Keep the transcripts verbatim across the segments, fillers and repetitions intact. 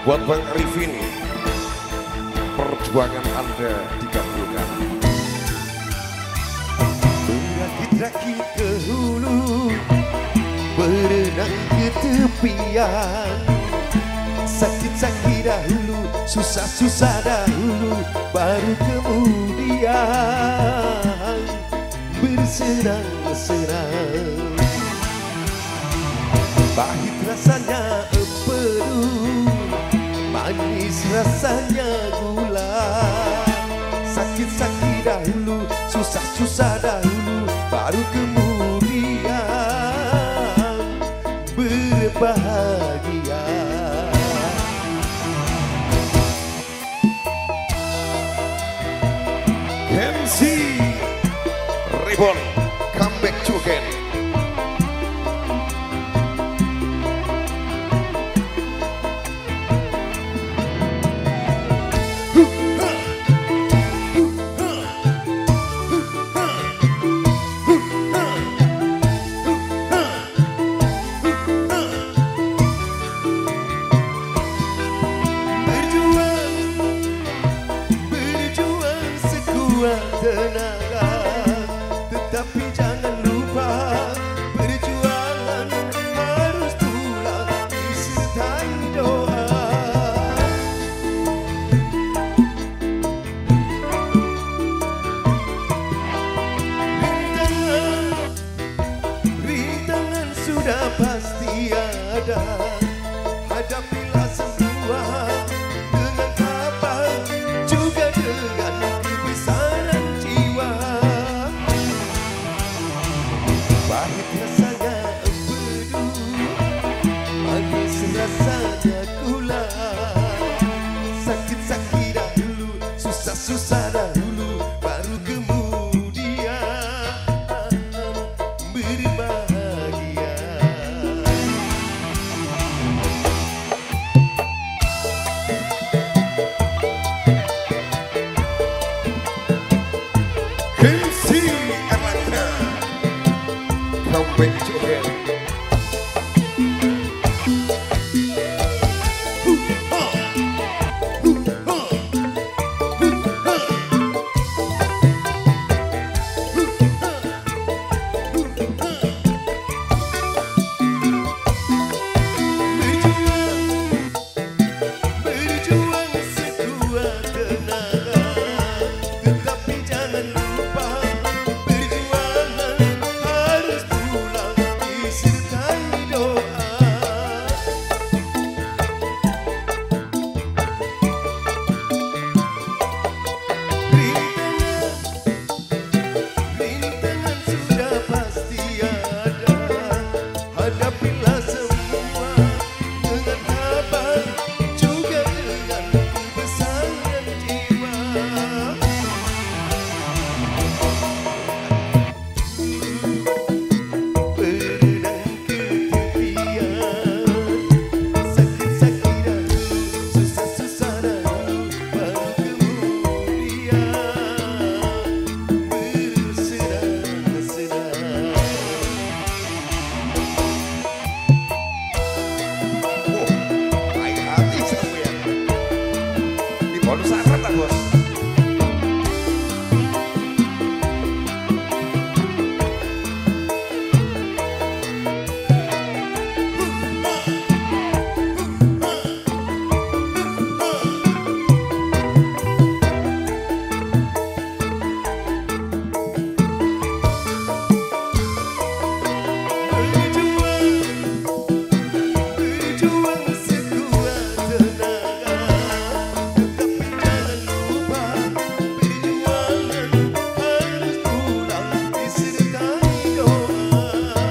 Buat Bang Arifin, perjuangan Anda dikabulkan. Berakit-rakit ke hulu, berenang ke tepian. Sakit-sakit dahulu, susah-susah dahulu, baru kemudian bersenang-senang. Pahit rasanya empedu, manis rasanya gula. Sakit-sakit dahulu, susah-susah dahulu, baru kemudian berbahagia. M C Reborn, come back to again. Tenaga, tetapi jangan lupa perjuangan harus pula disertai doa. Rintangan, rintangan sudah pasti ada. Hadapilah semua dengan tabah, juga dengan kebesaran jiwa. Pahit rasanya empedu, manis rasanya gula. Sakit-sakit dahulu, susah-susah dahulu, baru kemudian berbahagia. M C Erlangga, come back to again. Berjuang sekuat tenaga, tetapi jangan lupa perjuangan harus pula disertai doa. Rintangan, rintangan sudah pasti ada. Hadapilah semua dengan tabah, juga dengan kebesaran jiwa. Berenang ke tepian, sakit-sakit dahulu, susah-susah dahulu, baru kemudian bersenang-senang. Oh, baik hati sekalian. Di bonus akan tak bos? Berjuang, berjuang sekuat tenaga, tetapi jangan lupa perjuangan harus pula disertai doa.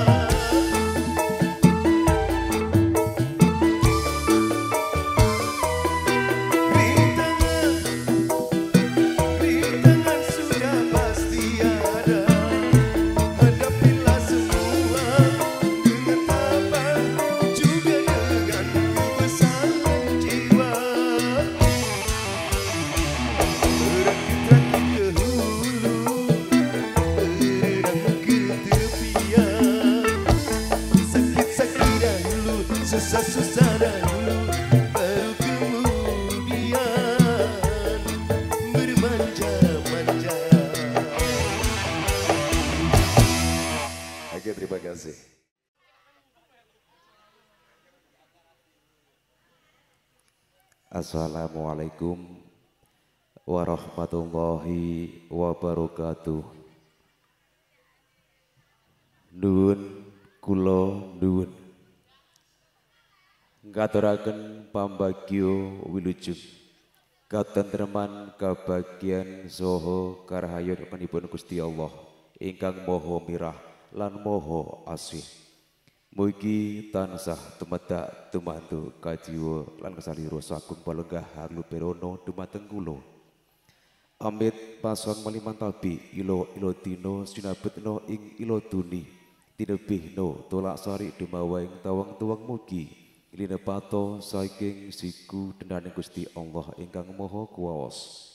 Rintangan, rintangan sudah pasti ada. Hadapilah semua dengan tabah, juga dengan kebesaran jiwa. Berakit-rakit ke hulu, berenang ke tepian. Sakit-sakit dahulu, susah-susah dahulu, baru kemudian Assalamualaikum warahmatullahi wabarakatuh. Nuwun kula nuwun ngaturaken pambagyo wilujeng katentreman kabagyan saha karahayunipun Gusti Allah ingkang maha mirah lan maha asih. Mugi tansah tumedak tumantu kajiwa lan kesalira sagung palenggah harlu perono dumateng kula. Amit pasang malimantabi ilo ilo dino sinabetno ing ilo duni tinebihno tolak sari dumawaing tawang tuwang mugi linepato saking siku dendaning Gusti Allah ingkang maha kuwaos.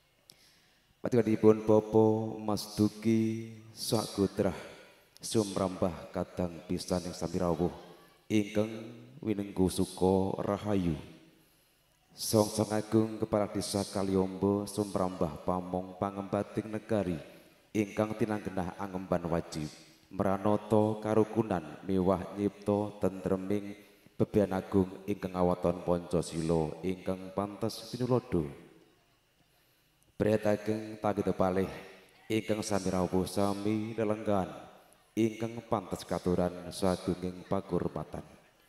Patikanipun Bapa Mas Duki sagotrah sumrambah kadang pisan ing sami rawuh ingkang winengku suka rahayu. Songsong Agung Kepala Desa Kaliombo sumrambah pamong pangembating negari ingkang tinanggenah angemban wajib meranoto karukunan miwah nyipto tentreming bebean agung ingkang awaton Pancasila ingkang pantes pinulodo. Priyatageng tagih palih ingkang sami rawuh sami lelenggan ingkang pantes katuran sagunging pakurmatan.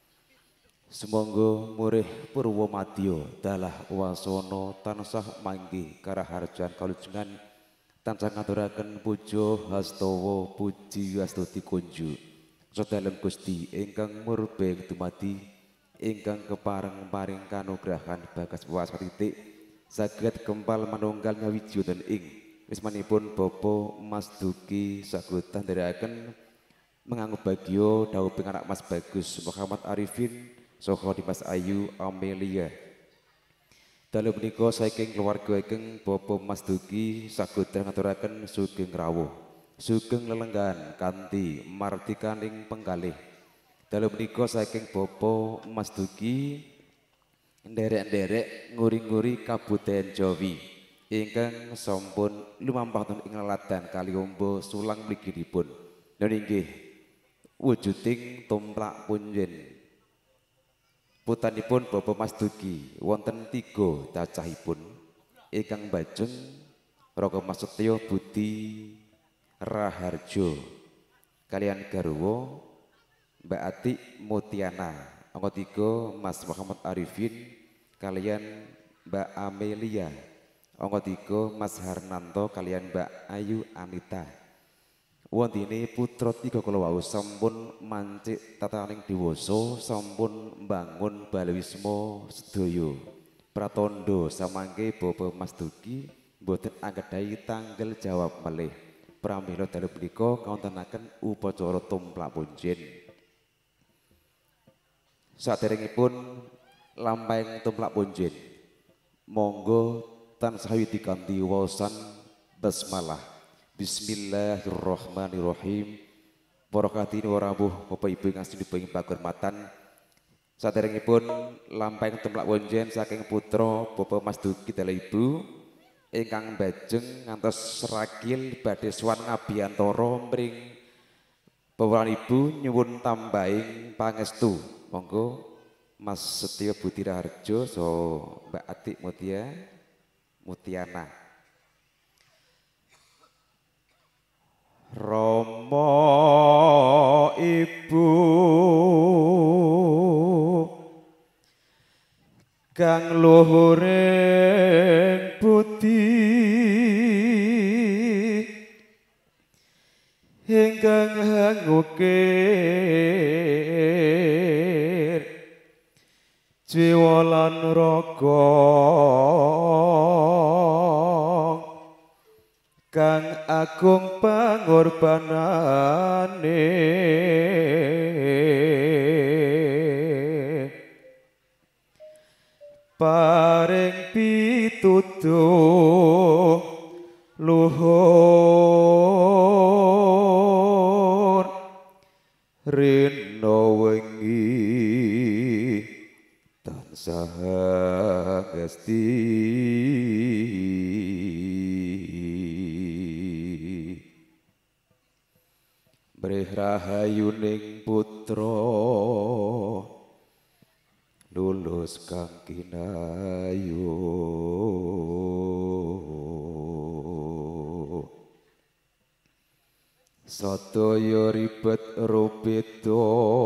Sumangga murih purwa madya dalah wasana tansah manggih karaharjan kalujengan tansah ngaturaken puja hastawa puji astuti kunjuk sadalem Gusti ingkang murbeng dumadi ingkang kepareng paring kanugrahan bagas puas titik saged kempal manunggal nyawiji wonten ing wismanipun Bapa Mas Duki saged tandharaken menganggo bagyo dawuh anak Mas Bagus Muhammad Arifin saha Dimas Ayu Amelia. Dalu menika saking keluarga ingkang Bapa Mas Duki saged ngaturaken sugeng rawuh sugeng lelenggan kanthi martikaning penggalih. Dalu menika saking Bapa Mas Duki nderek-nderek nguri-nguri kabudayan Jawi ingkang sampun lumampah ing laladan Kaliombo sulang mliginipun. Dan inggih wujuding tumplak punjen putanipun Bapa Mas Duki wonten tiga cacahipun ingkang bajeng Raka Mas Setyo Budi Raharjo kalian garwa Mbak Atik Mutiana, angka tiga Mas Muhammad Arifin kalian Mbak Amelia, angka tiga Mas Harnanto kalian Mbak Ayu Anita. Wontine putra tiga kala wau sampun mancik tataning dewasa sampun mbangun balawisma sedaya. Pratandha samangke Bapa Mas Duki boten anggadhahi tanggal jawab malih. Pramila dalu punika kawontenaken upacara tumplak punjen. Saderengipun lampahing tumplak punjen monggo tansah dikanthi waosan basmalah. Bismillahirrahmanirrahim. Para kadine rawuh Bapak Ibu ingkang sedaya pakurmatan. Saderengipun lampahing tumplak punjen saking putra Bapak Mas Duki dalah Ibu ingkang bajeng ngantos seragil badhe sowan ngabiyantara mring bawahan Ibu nyuwun tambahing pangestu. Monggo Mas Setyo Budi Raharjo so Mbak Atik Mutia Mutiana. Rama Ibu kang luhuring budi ingkang hangukir jiwa lan raga kang agung pangorbanane paring pituduh luhur rina wengi tansah ngesti breh rahayuning putra lulus kang kinayu sadaya ribet rubedo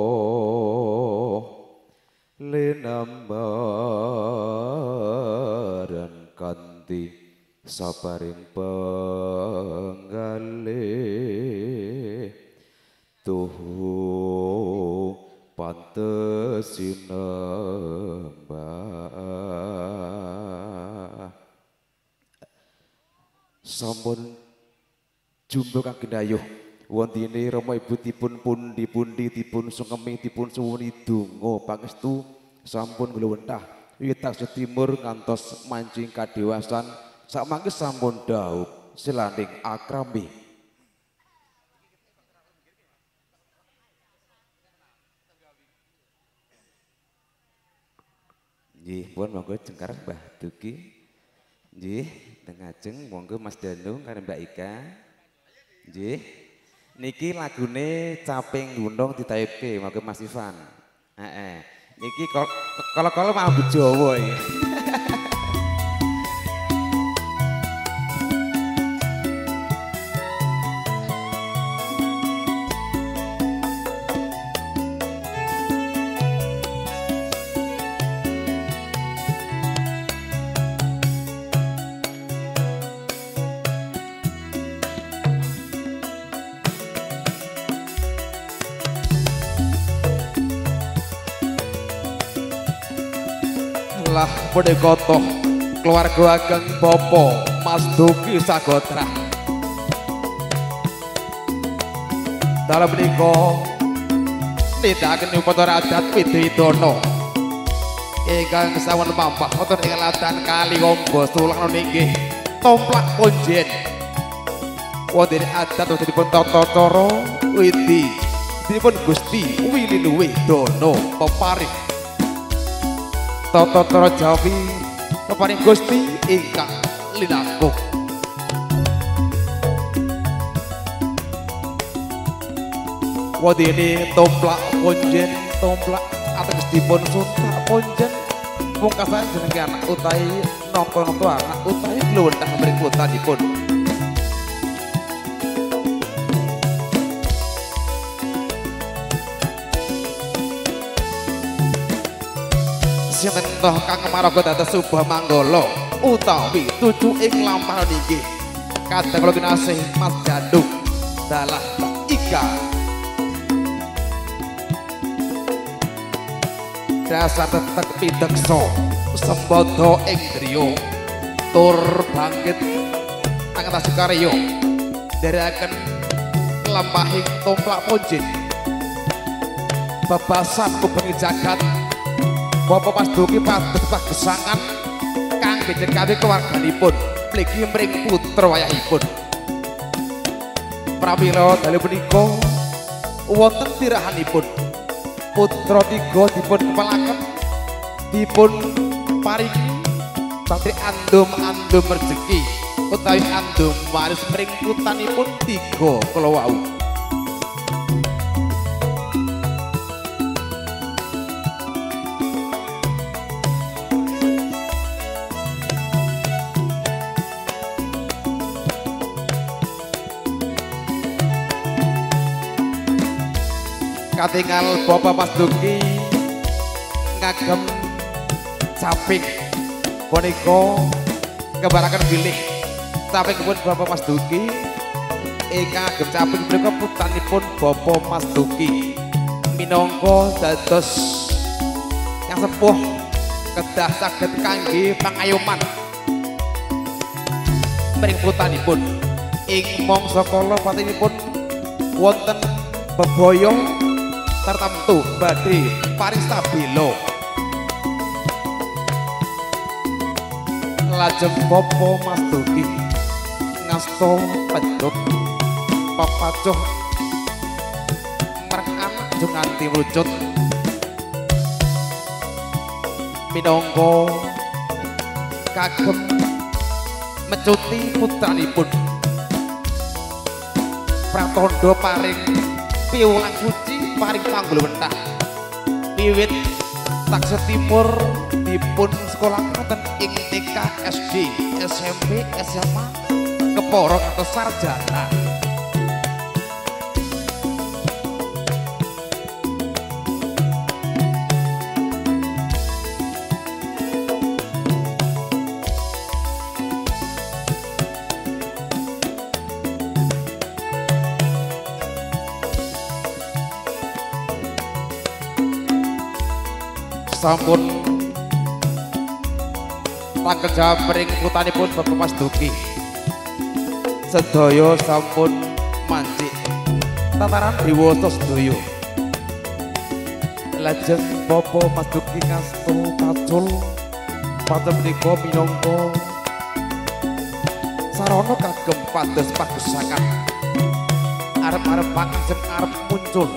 linambaran kanthi saparing penggalih tuhu pantes sinembah sampun jumbo kang gendayuh wontine Rama Ibu dipun pundi-pundi dipun sungkemi dipun suwuni donga pangestu sampun gluwentah wiwit taksih timur ngantos mancing kadewasan sakmangke sampun dhaup silaning akrami. Nggih, pun monggo jengkar Mbah Duki. Nggih, teng ajeng monggo Mas Danung karo Mbak Ika. Nggih. Niki lagune Caping Gunung ditayubke monggo Mas Ivan. Heeh. Niki kalau-kalau mambu Jawa iki. Lah punika toh keluarga ageng Bapa Mas Duki Sagotra. Dalam menika nindakaken upacara adat Widodana ingkang sampun mampah wonten ing latan Kali Ombo Sulang nggih Tomplak Ponjen. Wonten adat dipun tata cara widi dipun Gusti Wilili Widodana peparing tata cara Jawi keparing Gusti ingkang linangkung. Wadene Tomplak Ponjen tomplak ateges dipun suntak ponjen pungkasan jenenge anak utahi napa-napa anak utahi glunthah mring putanipun. Sinten toh kang maraga dados Subah Manggala utawi tuju ing lampah niki kadang kula kinasih Mas Jandung dalah Ika dasar tetek pideksa sembada ing griya tur bangkit angatasi karya dherekaken lampahing Tomplak Ponjen bebasan kubengi jagat Bapak Mas Duki pados pagesangan kangge nyekawi keluarganipun mligi mring putra wayahipun. Pramila dalu punika wonten tirahanipun putra tiga dipun kepalaken dipun paringi badhe andum-andum rejeki utawi andum waris mring putanipun tiga kala wau. Katingal Bapak Mas Duki ngagem Caping punika kebarakan bilih Caping pun Bapak Mas Duki ingkang ngagem Caping punika putranipun Bapak Mas Duki minangka dados yang sepuh kedah saged kangge pangayoman mring putranipun ing mangsa kala patinipun wonten bebaya tertentu badhe paristabila lajeng Bapak Mas Duki ngasta pedhot pepacuh marang anak jo nganti wujud minangka kagem mecuti putranipun pratandha paring piwulang suci paring panggul wentah wiwit Taksih Timur dipun sekolah wonten ing T K, S D, S M P, S M A, Keporo atau sarjana. Sampun tanggal japring putanipun Bapak Mas Duki sedaya sampun mancik tataran diwasa sedaya lajeng Bapak Mas Duki ngasto kacul patem menika minangka sarana kagem pados pagesangan arep-arep pangajeng arep muncul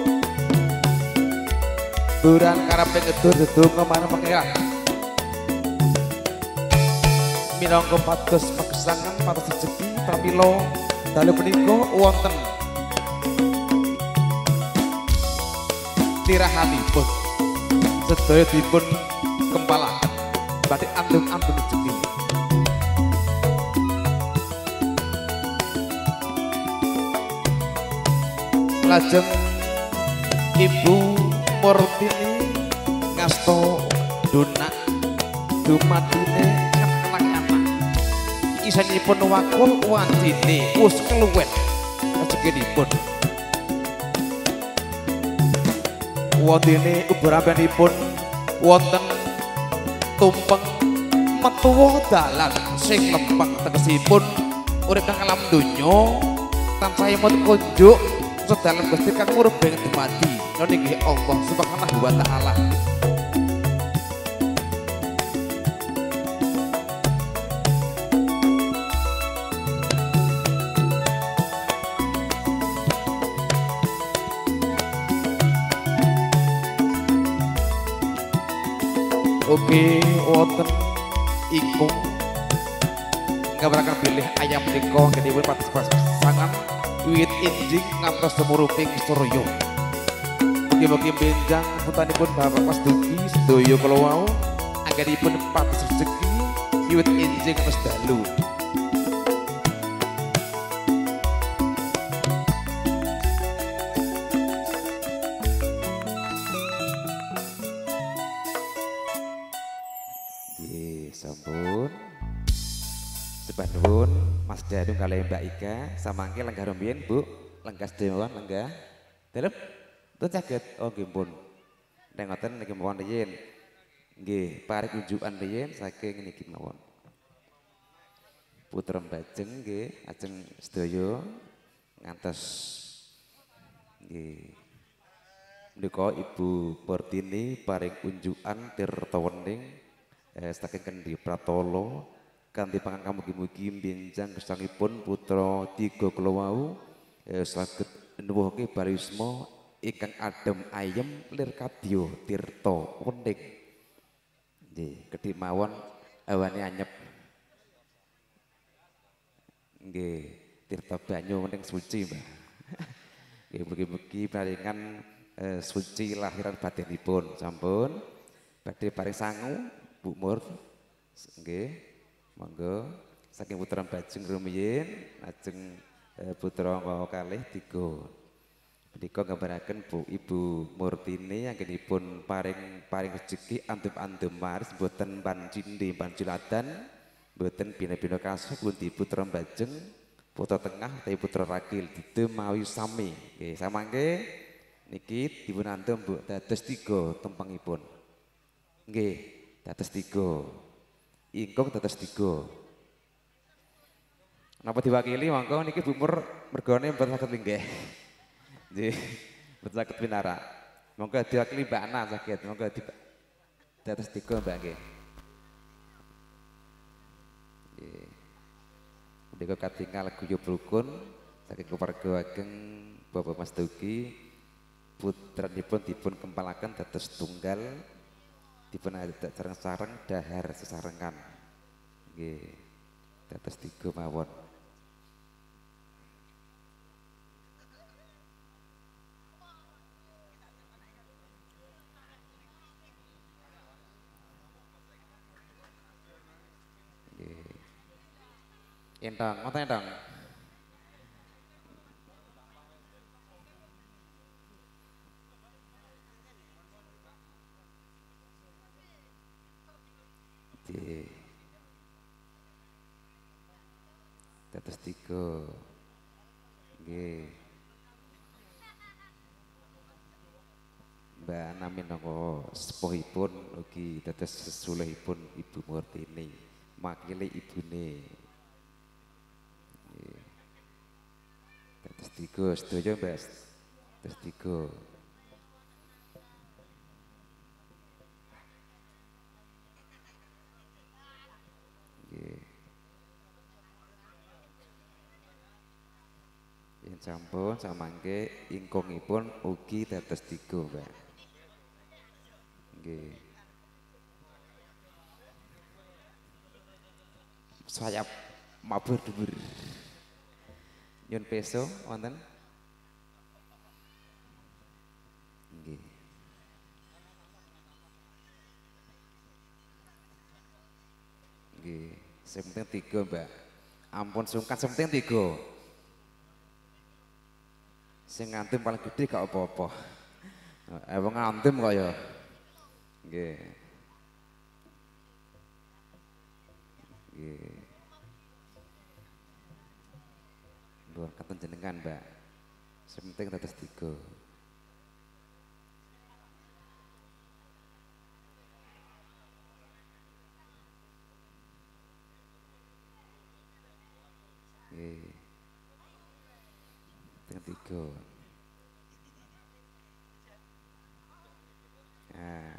duran karepe ngedur dedonga marang pangeran minangka pados pagesangan pados rejeki pramila dalu punika wonten tirahanipun sedaya dipun kempalaken badhe andung-andung rejeki lajeng Ibu Murtini ngasto dunak dumadine anak-anak isanipun wakul wandine wis keluwet rezekinipun wandine ubarapanipun wonten tumpeng metuwa dalan sing lempeng tegesipun urip kang alam donya tansah imut kunjuk sedalam Gusti kang murbeng dumadi niki Allah Subhanahu wa taala. Oke, wonten iku ngabaraken bilih ayam menika kedipun pasangan wiwit injing ngantos semuruping surya. Mugi-mugi benjang putanipun Bapak Mas Duki sedaya kala wau anggenipun pados rejeki wiwit injing ngantos dalu. Nggih, sampun. Sebab nuwun Mas Danu kalih Mbak Ika samangke lenggah rumiyin Bu, lenggah sedaya lenggah. Dalem Tun saged, oh nggih pun. Nek ngoten niki mawon riyin. Nggih, paring unjukan riyin saking niki mawon. Putra Bajeng nggih, ajeng sedaya ngantos nggih. Menika Ibu Portini paring unjukan tirta wening eh, saking Kendi Pratala kanthi pangangka mugi-mugi benjang gesangipun putra tiga kula wau eh, saged nuwuhake barisma ingkang adem ayem lir kadya tirta wening nggih kedhi mawon awane anyep nggih tirta banyu wening suci Mbah nggih mugi-mugi paringan eh, suci lahiran batinipun sampun badhe paring sangu Bu Mur nggih monggo saking putra Bajeng rumiyin ajeng eh, putra kalih tiga menika ngambaraken Bu Ibu Murtini anggenipun paring paring rezeki andhep-andhem maris mboten pancindhe panciladan mboten bina-bina kasih pundi putra Bajeng putra tengah tapi putra ragil dite mawi sami nggih samangke niki dipun andhem Bu dados tiga tempangipun nggih dados tiga ingkung dados tiga napa diwakili monggo niki Bu Mur mergane mboten saged linggih nggih mboten saged pinara monggo diwakili Mbak Ana saged monggo dados tiga Mbak nggih nggih menika katingal guyub rukun saking keluarga ageng Bapak Mas Duki putranipun dipun kempalaken dados tunggal dipun adat sareng-sareng dahar sesarengan nggih dados tiga mawon Entong, ngoten entong. Di dados tiga. Nggih. Mbak Ana minangka sepuhipun ugi dados sesulehipun Ibu Murtini, makili ibune. Nggih. Dados tiga sedaya Mbak. Dados tiga. Nggih. Yen sampun samangke ingkungipun ugi dados tiga, Mbak. Nggih. Sayap mabur dhuwur. Nyun peso wonten? Nggih. Nggih, sing penting tiga, Mbak. Ampun sungkan, sing penting tiga. Sing ngantem paling gede gak apa-apa. Eh wong ngantem kok ya. Nggih. Nggih. Nuwun katen jenengan, Mbak. Sing penting dados tiga. Nggih. Yang tiga. Nah.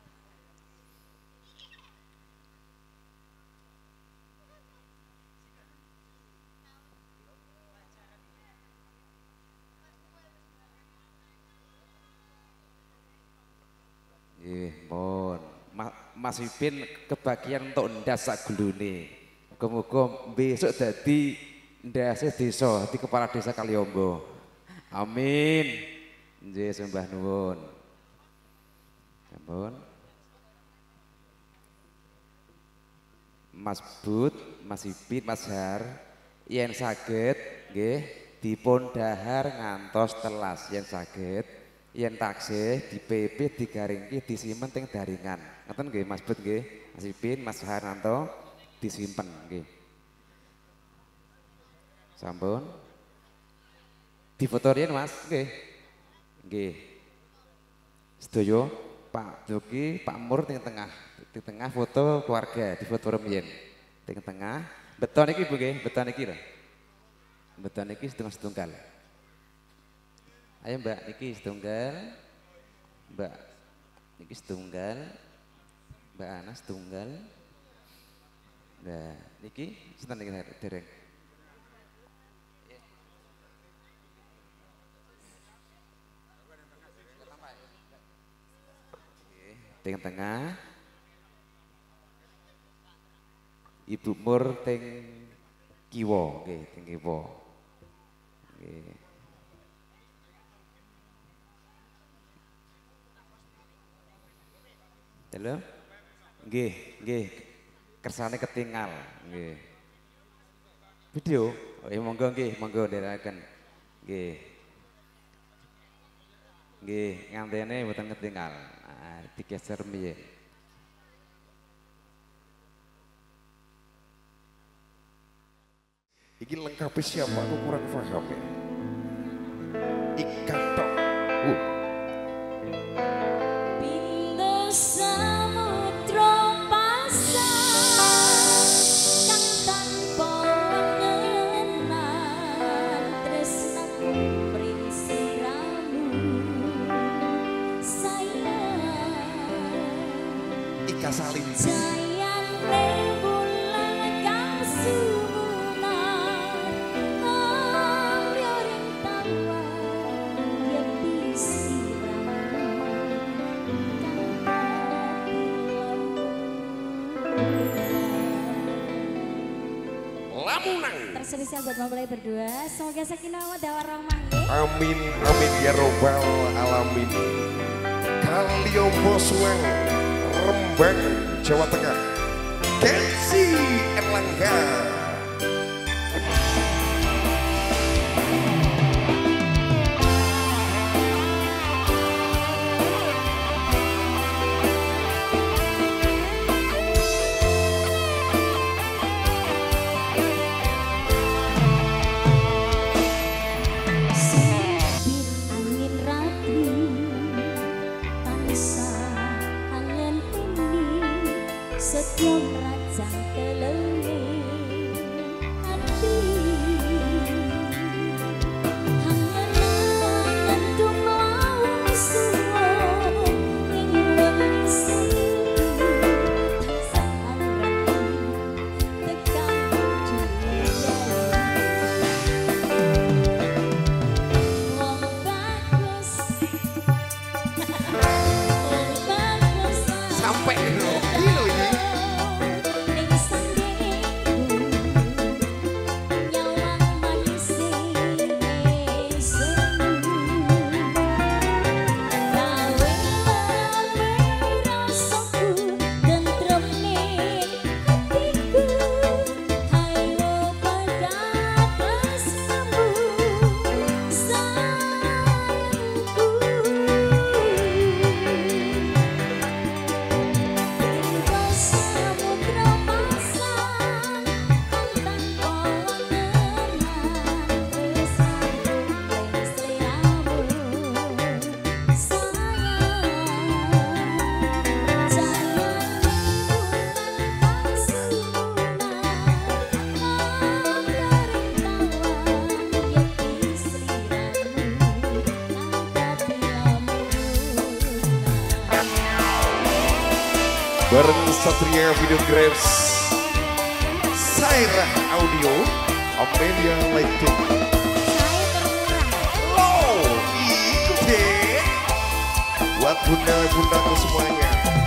Nggih, mohon. Mas Ipin kebagian untuk ndas sak gulune. Muga-muga besok dadi ndase desa di kepala desa Kaliombo. Amin. Nggih sembah nuwun. Sampun. Mas Bud, Mas Ipin, Mas Har, yen saged nggih dipun dahar ngantos telas yen saged, yen taksih di P P digaringke disimpen teng daringan. Ngoten nggih Mas Bud nggih, Mas Ipin, Mas Harnanto disimpen nggih. Sampun. Difoto riyen Mas, nggih. Nggih. Sedaya Pak Joki, Pak Mur teng tengah. Di tengah foto keluarga, di foto remyen. Teng tengah. Beton iki Bu nggih, beton iki lho. Beton iki setunggal-setunggal. Ayo Mbak, niki setunggal. Mbak, niki setunggal. Mbak Ana setunggal. Nah, niki sinten niki dereng. Teng tengah. Ibu Mur teng kiwa, nggih, teng kiwa. Nggih. Halo? Nggih, nggih. Kersane ketinggal, nggih. Video? Oh, ya monggo nggih, monggo ndherekaken. Nggih. Nggih, ngantene mboten ketinggal. Nah, digeser mbiyen. Iki lengkapi siapa aku kurang paham ya. Ikan tok. Uh. Ika Salim. Lamunang. Terspesial buat mempelai berdua. Semoga sakinah mawaddah warahmah. Amin amin ya robbal alamin. Kaliombo Suweng, Rembang, Jawa Tengah. Kensi Erlangga. bareng Satria Videographs, Sairah Audio, Amelia Lighting. Low, ikuti buat bunda-bundaku semuanya.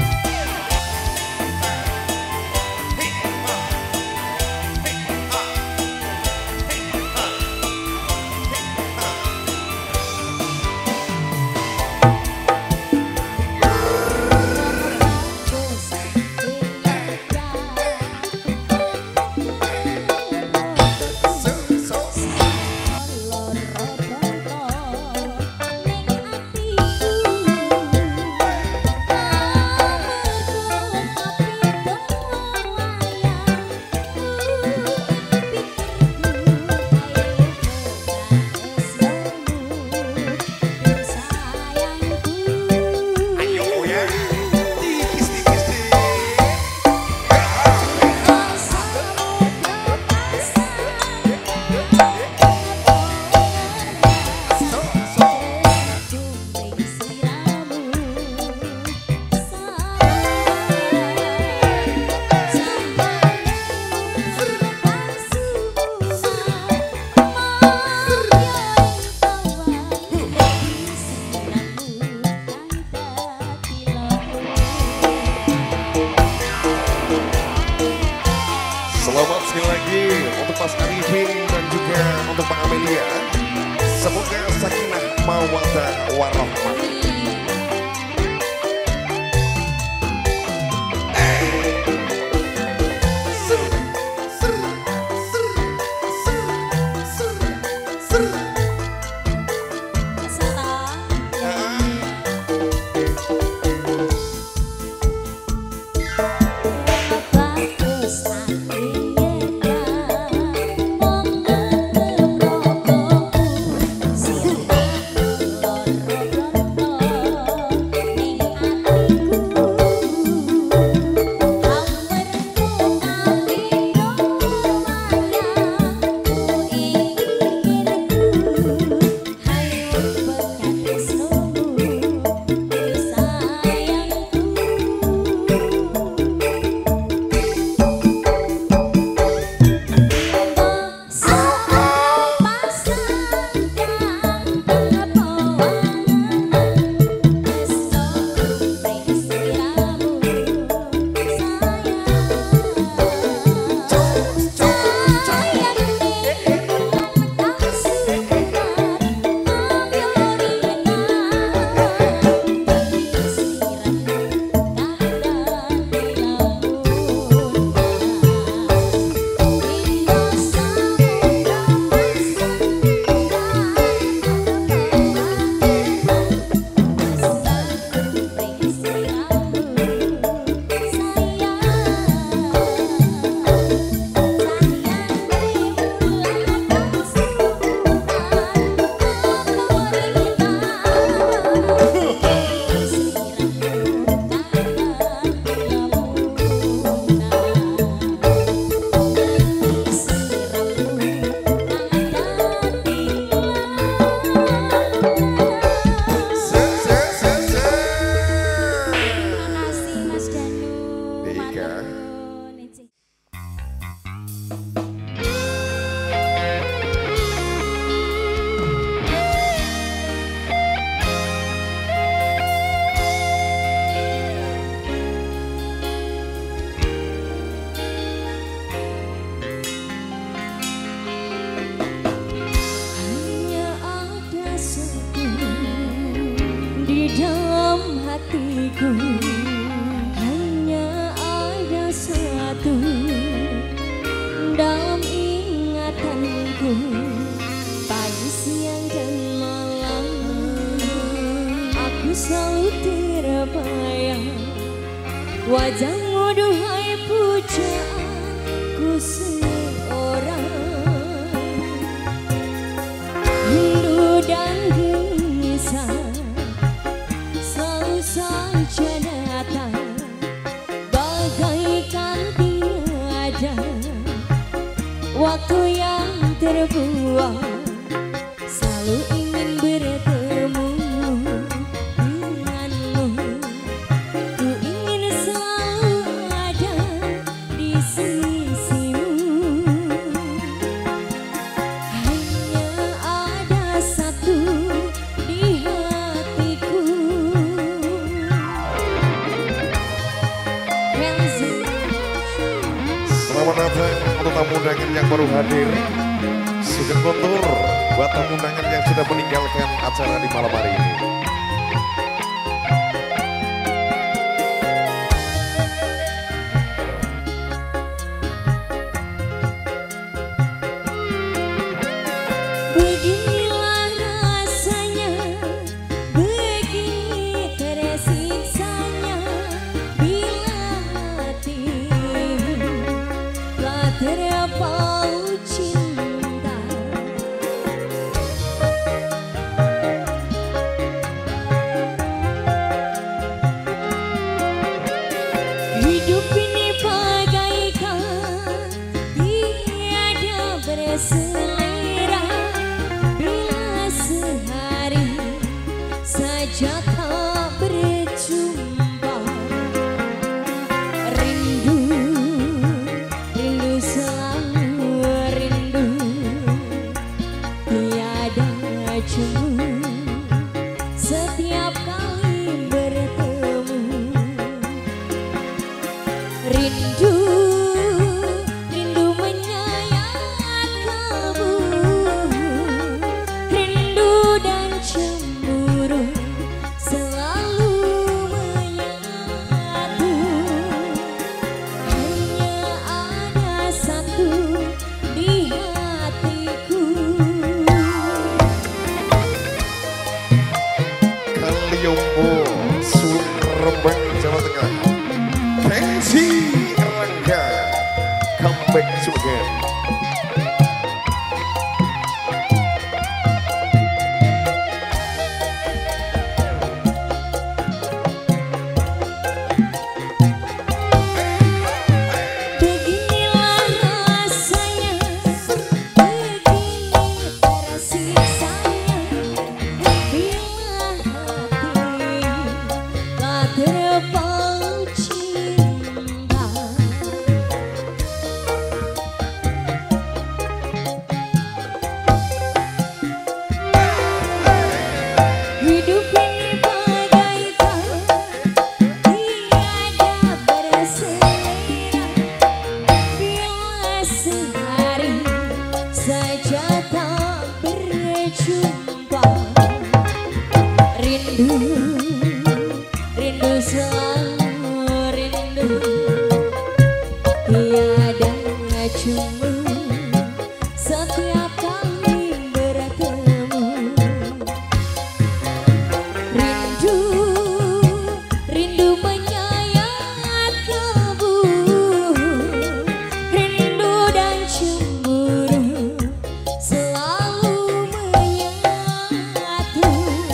Selamat sekali lagi untuk Mas Arifin dan juga untuk Pak Amelia. Semoga sakinah mawaddah warahmah. Hanya ada satu dalam ingatanku, pagi, siang, dan malam aku selalu terbayang wajahmu, duhai pujaanku seorang. Rindu dan gelisah selalu saja datang, bagaikan tiada waktu yang terbuang. Selalu ingin bertemu denganmu, ku ingin selalu Sugeng Guntur buat tamu undangan yang sudah meninggalkan acara di malam hari ini. Beginilah rasanya, begini tersiksanya bila hati telah terpaut cinta. Hidup ini bagaikan tiada berselera, bila sehari saja tak berjumpa. Rindu, rindu selalu rindu, tiada jemu setiap kali bertemu. Rindu, rindu menyayat kamu, rindu dan cemburu selalu menyatu. Hanya ada satu di hatiku. Kaliombo, Sulung Rembang, Jawa Tengah. Tensi Erlangga, come back to again. Beginilah rasanya, begini tersiksanya bila hati telah terpaut cinta. Hidup ini bagaikan tiada berselera, bila sehari saja tak berjumpa. Rindu, rindu selalu rindu, tiada jemu setiap kali bertemu. Rindu, rindu menyayat kamu, rindu dan cemburu selalu menyatu.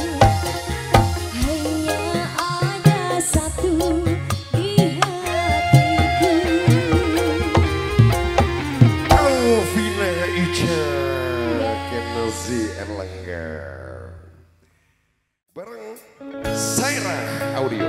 Hanya ada satu di hatiku. Alvina Ica, Kenozi Erlangga, bareng Saira Audio.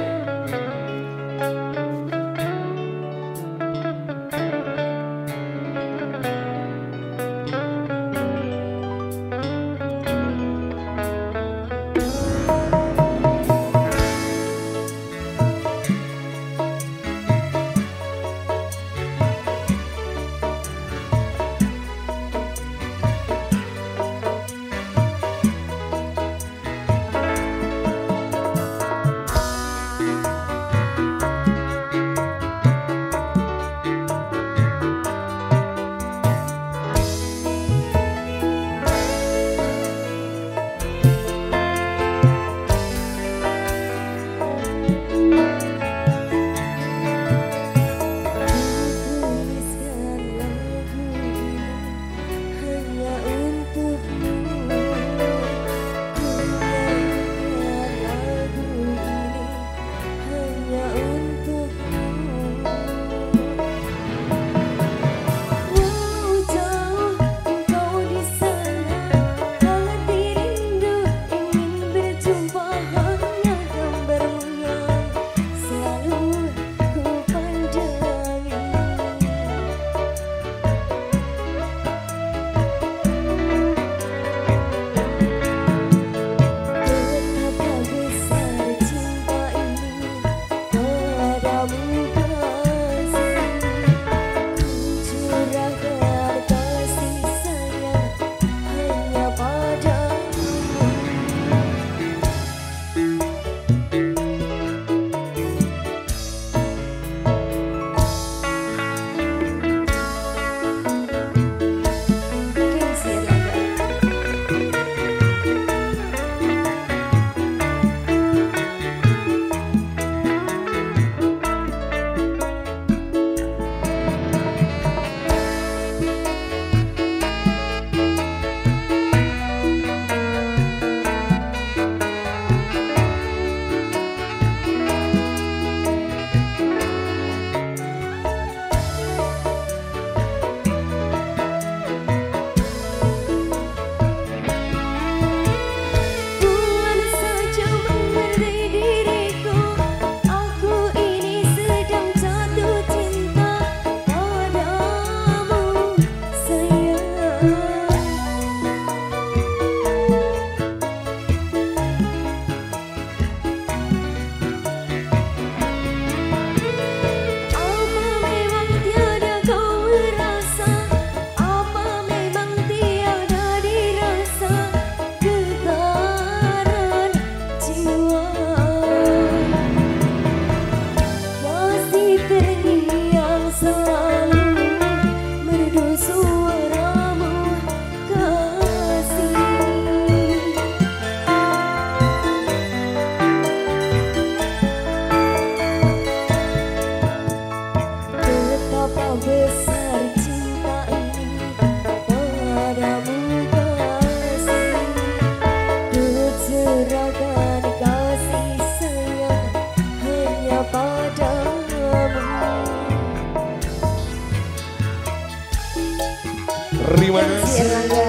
kasih Erlangga.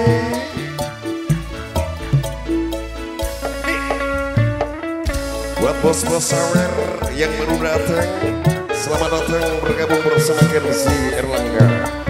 Buat bos-bos sawer yang baru datang, selamat datang bergabung bersama Kenzi Erlangga.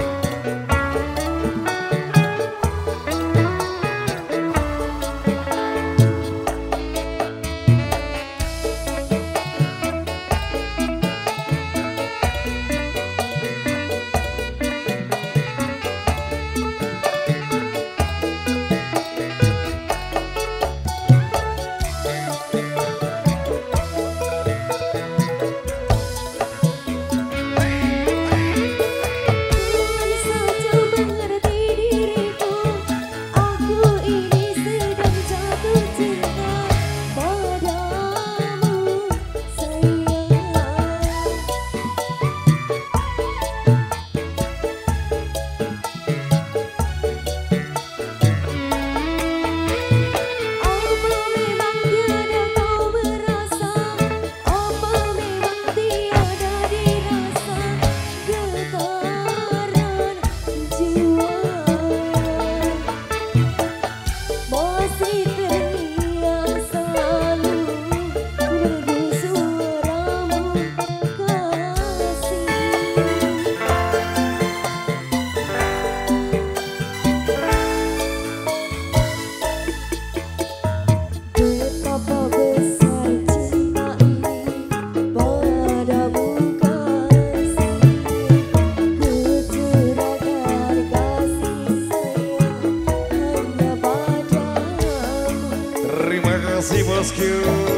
Terima kasih bosku.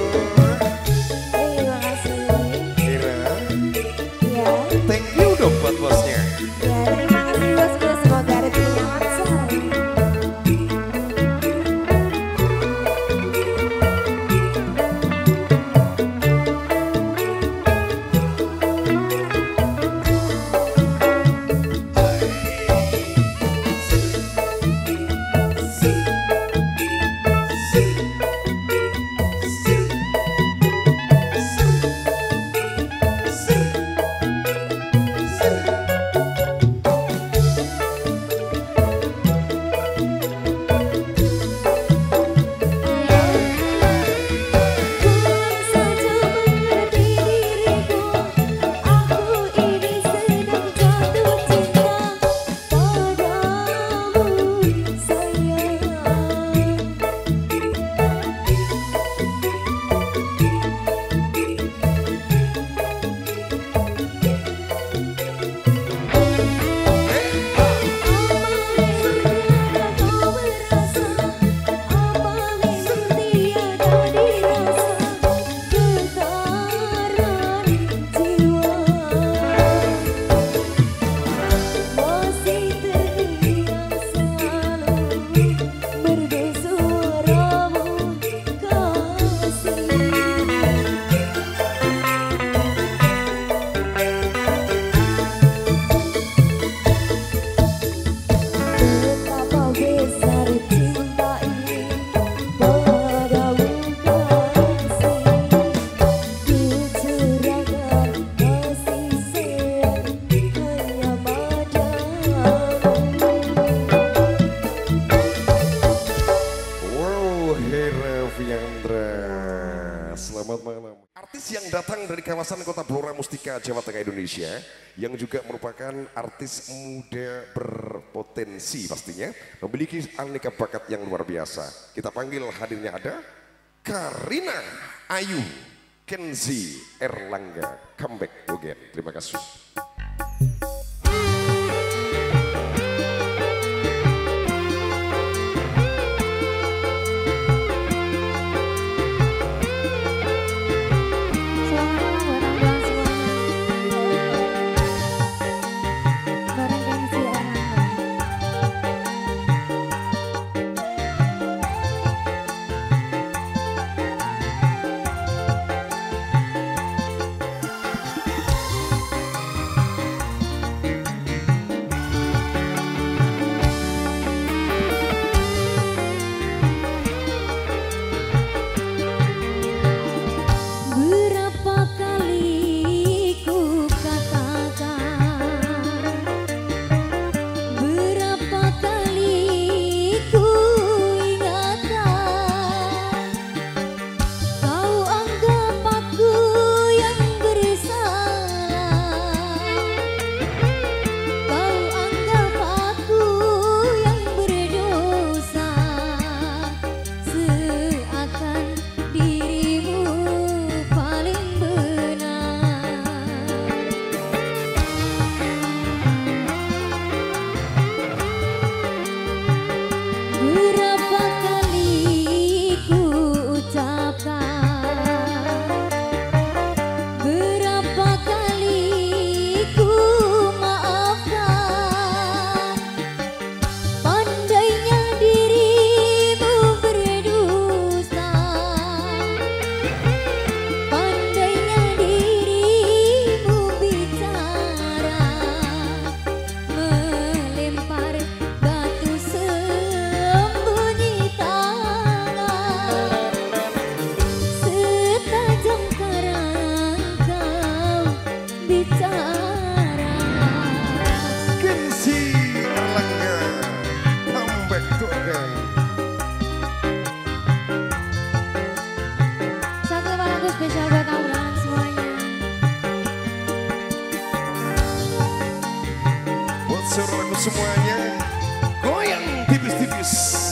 Terima kasih. Kira. Ya. Thank you dong buat bosnya. Ya, terima kasih bosku. Semoga rezekinya lancar. Selamat malam. Artis yang datang dari kawasan Kota Blora Mustika, Jawa Tengah, Indonesia, yang juga merupakan artis muda berpotensi pastinya, memiliki aneka bakat yang luar biasa. Kita panggil hadirnya ada Karina Ayu Kenzi Erlangga, comeback again. Terima kasih. Berapa kali ku ucapkan, berapa kali ku maafkan. Pandainya dirimu berdusta, pandainya dirimu bicara, melempar batu sembunyi tangan. Setajam karang kau bicara. Kenzi Erlangga, come back to again. Satu lagu spesial buat Aulan semuanya. Buat saudaraku semuanya, goyang tipis-tipis.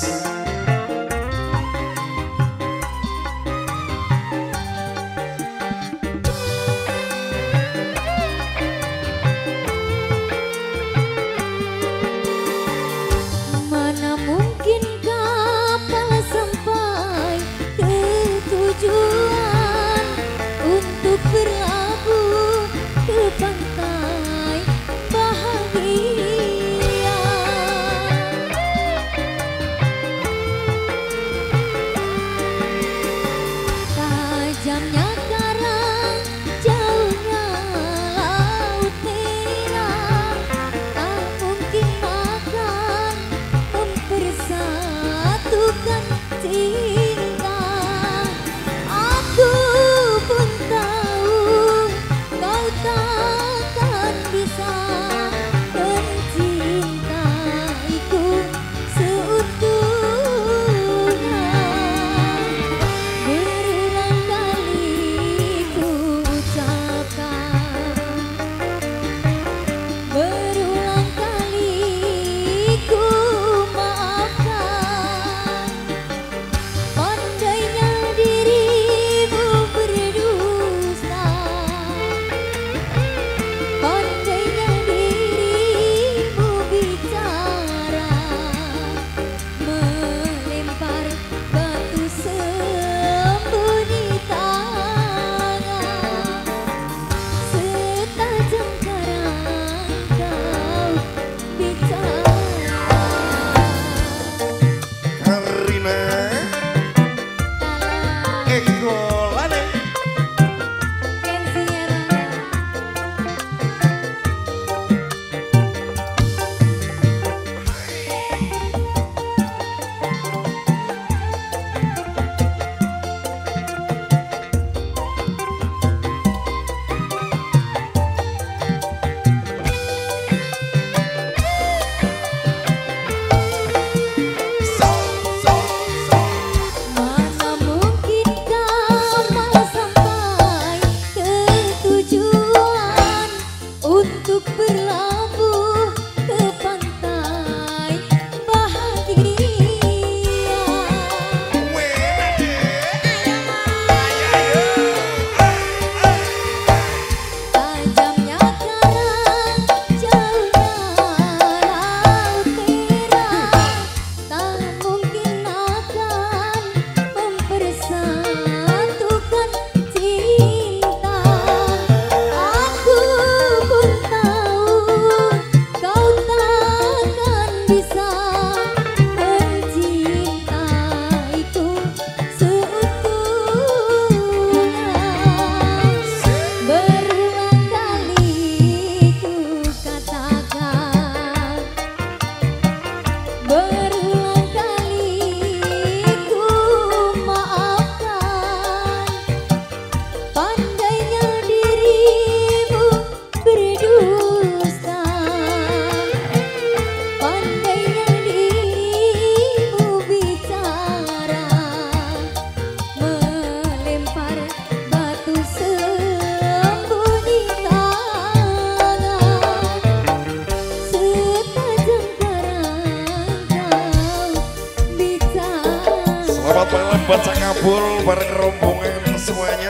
Mana mungkin kapal sampai ke tujuan untuk berlabuh ke pantai bahagia. Tajamnya karang, jauhnya laut merah, tak mungkin akan mempersatukan cinta. Aku pun tahu kau takkan bisa mencintaiku seutuhnya. Berulang kali ku ucapkan, berulang kali ku maafkan. Pandainya dirimu berdusta, pandainya dirimu bicara, melempar batu sembunyi tangan. Setajam karang kau bicara. Karina Eko Lane. Kenzi Erlangga. Mana mungkin kapal sampai ke tujuan untuk berlabuh ke pantai bahagia. Tajamnya karang, jauhnya laut merah, tak mungkin akan mempersatukan cinta. Aku pun tahu kau takkan bisa mencintaiku seutuhnya. Berulang kali ku katakan, berulang kali ku maafkan. Pandainya dirimu berdusta, pandainya dirimu bicara, melempar batu sembunyi tangan. Setajam karang kau bicara. Selamat malam buat Cakabul bareng rombongan semuanya.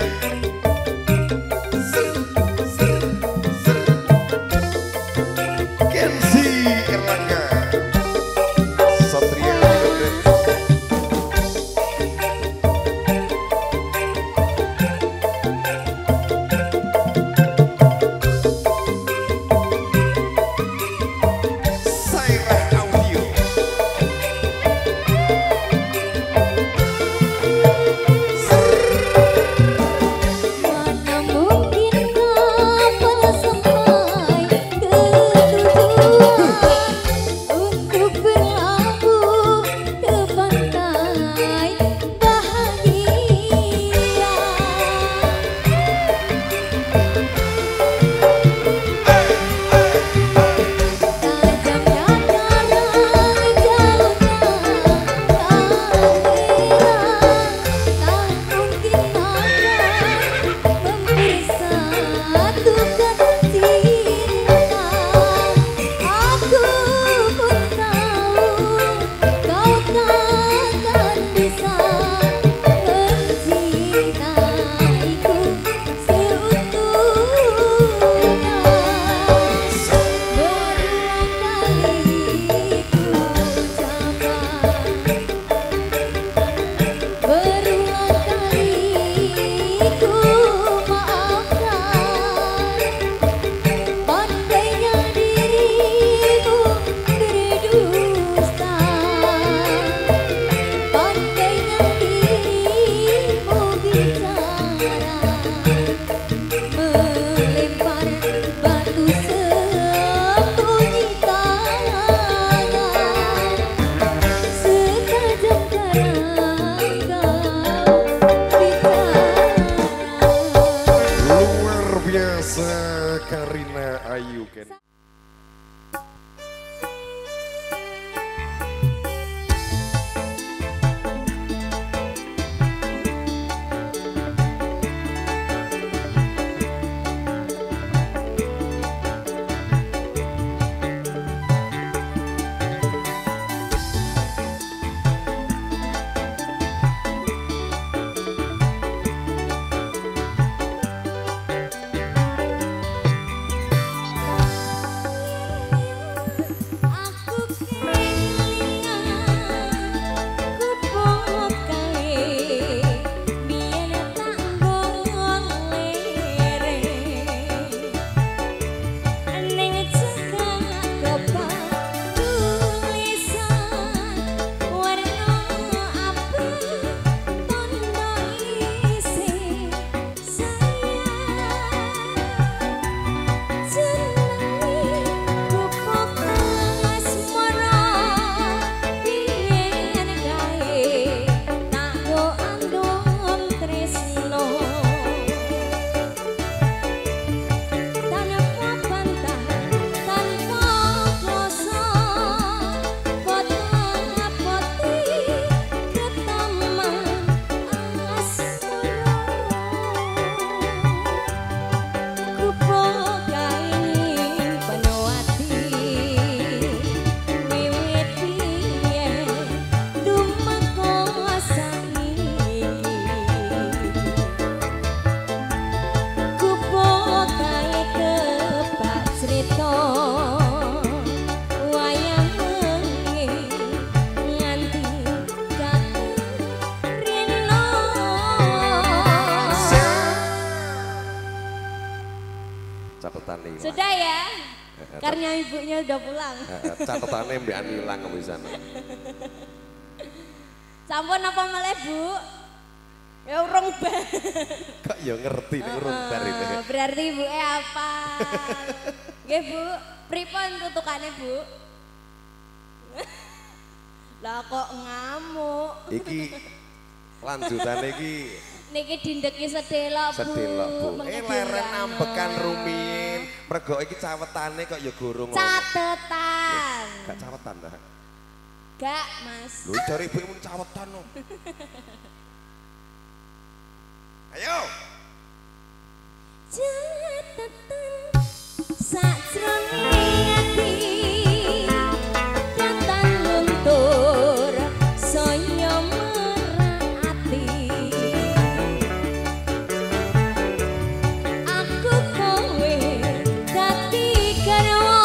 Kenzi Erlangga, Satria Yoga Sudah ya, karena ibunya udah pulang. Catatannya Mbak Anilang ke sana. Sampun apa malah Bu? Ya urung bar. Kok ya ngerti nih urung bar itu. Berarti ibu eh apa? Nggih Bu, pripun tutukane Bu? Lah kok ngamuk? Iki lanjutannya iki niki dindeki sedelok Bu. sedelok Bu. Eh leren Mengkedirana. ambekan rumiyin. Mergo iki cawetane kok ya gorong. Catetan. Gak cawetan dah. Gak Mas. Lho cari ibu mun cawetan no. Ayo. Catetan sajroning ati tetan luntur saya merati aku kowe dadi garwa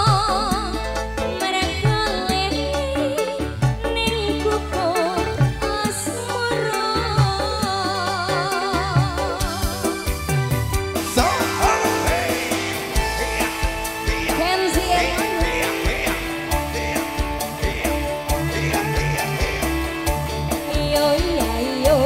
mereka lene ning kuku asmara So, oh, hey. Kenzie yo ya yo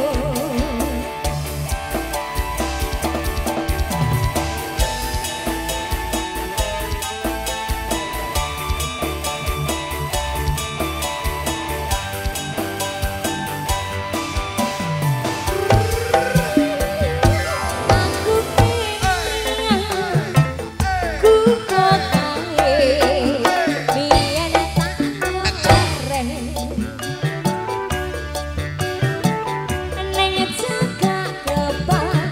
aku pengen ku kokae biyen tak keren neng cekak kebak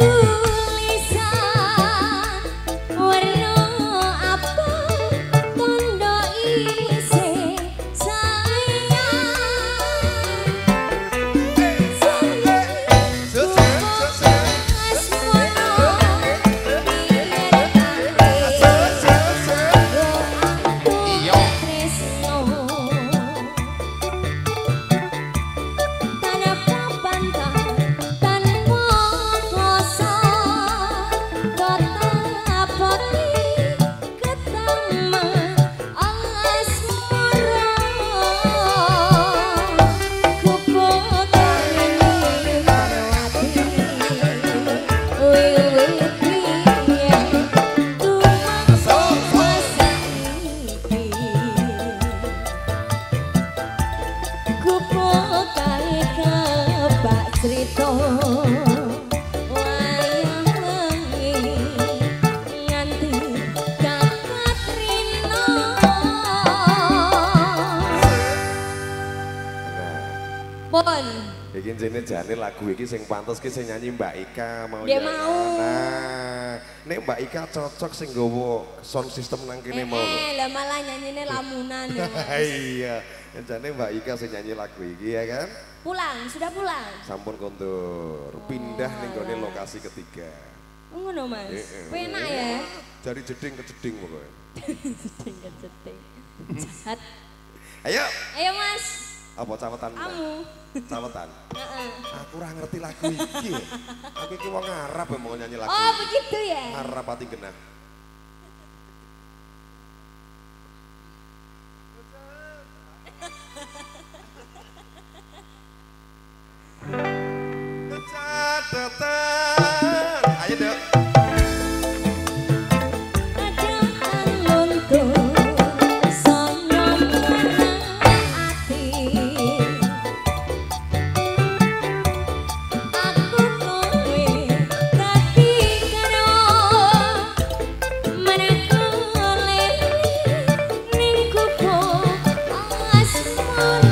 tulisan warna apa tondo isih sayang cerita wayang wengi nganti kakak rino pun Iki jene jane lagu iki sing pantes ki sing nyanyi Mbak Ika mau Dia ya. mau. Nah, nek Mbak Ika cocok sing nggawa sound system nang kene mau. eh lah malah nyanyine lamunan ya Mas. Iya, jane Mbak Ika sing nyanyi lagu iki ya kan. Pulang, sudah pulang. Sampun kondur, pindah ning gone lokasi ketiga. Ngono Mas. Heeh. Penak ya. Dari jeding ke jeding pokoknya. Ceting-ceting. Jahat. Ayo, Ayo Mas. apa cawetan? Kamu. Cawetan. Heeh. Aku ora ngerti lagu iki. Aku iki wong Arab yang mau nyanyi lagu. Oh, begitu ya. Arab pati genah. Catatan. Ayo dok. Ajakan luntur sono merati aku kowe dadi karo mereka lene ning kuku asmara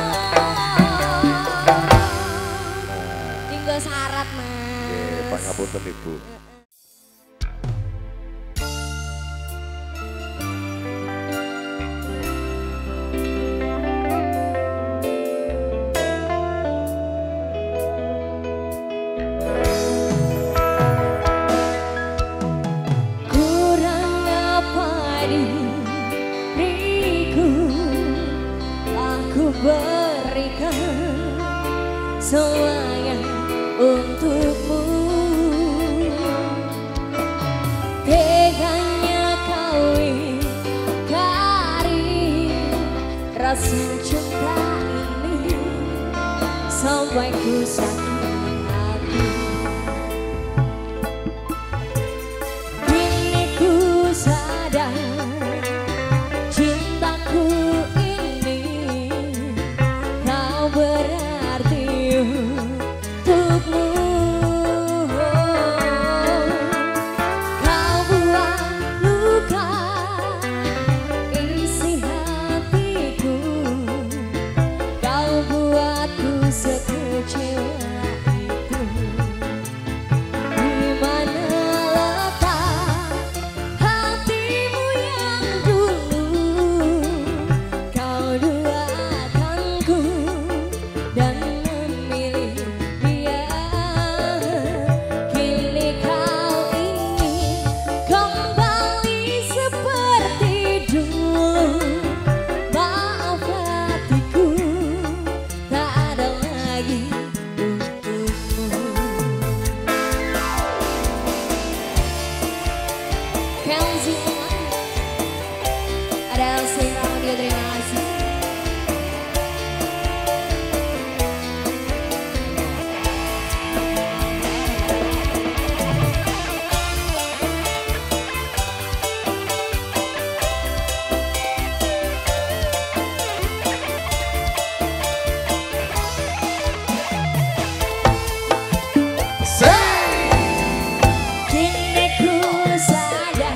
tinggal syarat Oke, Mas. pangapunten Ibu. Kurang apa diriku aku berikan semuanya untukmu tega kisah cinta ini sampai ku sakit hati. Kini ku sadar cintaku ini kau berarti untukmu. Kau buat luka isi hatiku, kau buatku sekecewa itu. Di mana letak hatimu yang dulu kau duakanku dan memilih dia. Kini kau ingin kembali seperti dulu. Maaf hatiku, tak ada lagi untukmu. Kenzi, ada Elsie Pramudia, terima kasih. Kini ku sadar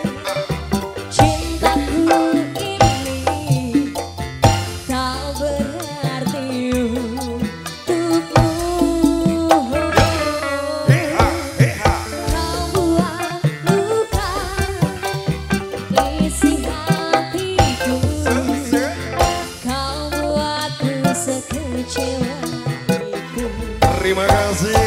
cintaku ini tak berarti untukmu. Kau buat luka isi hatiku, kau buatku sekecewa itu. Terima kasih.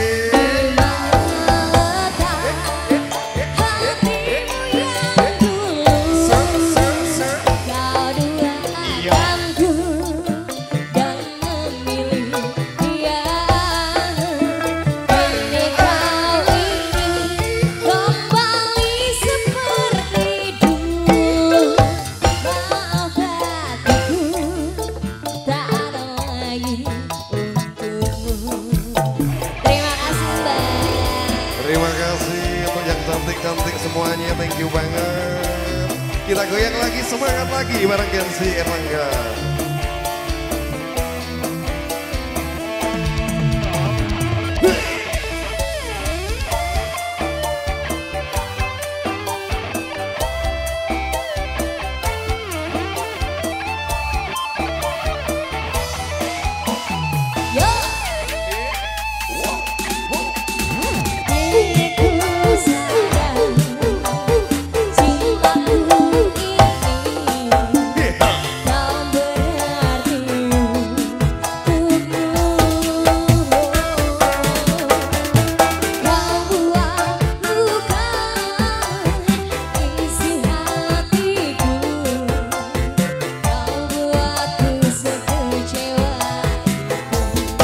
Terima kasih untuk yang cantik-cantik semuanya, thank you banget. Kita goyang lagi, semangat lagi bareng Kenzi Erlangga. Yo. Kini ku sadar cintaku ini kau berarti untukmu. Kau buat luka isi hatiku, kau buatku sekecewa itu.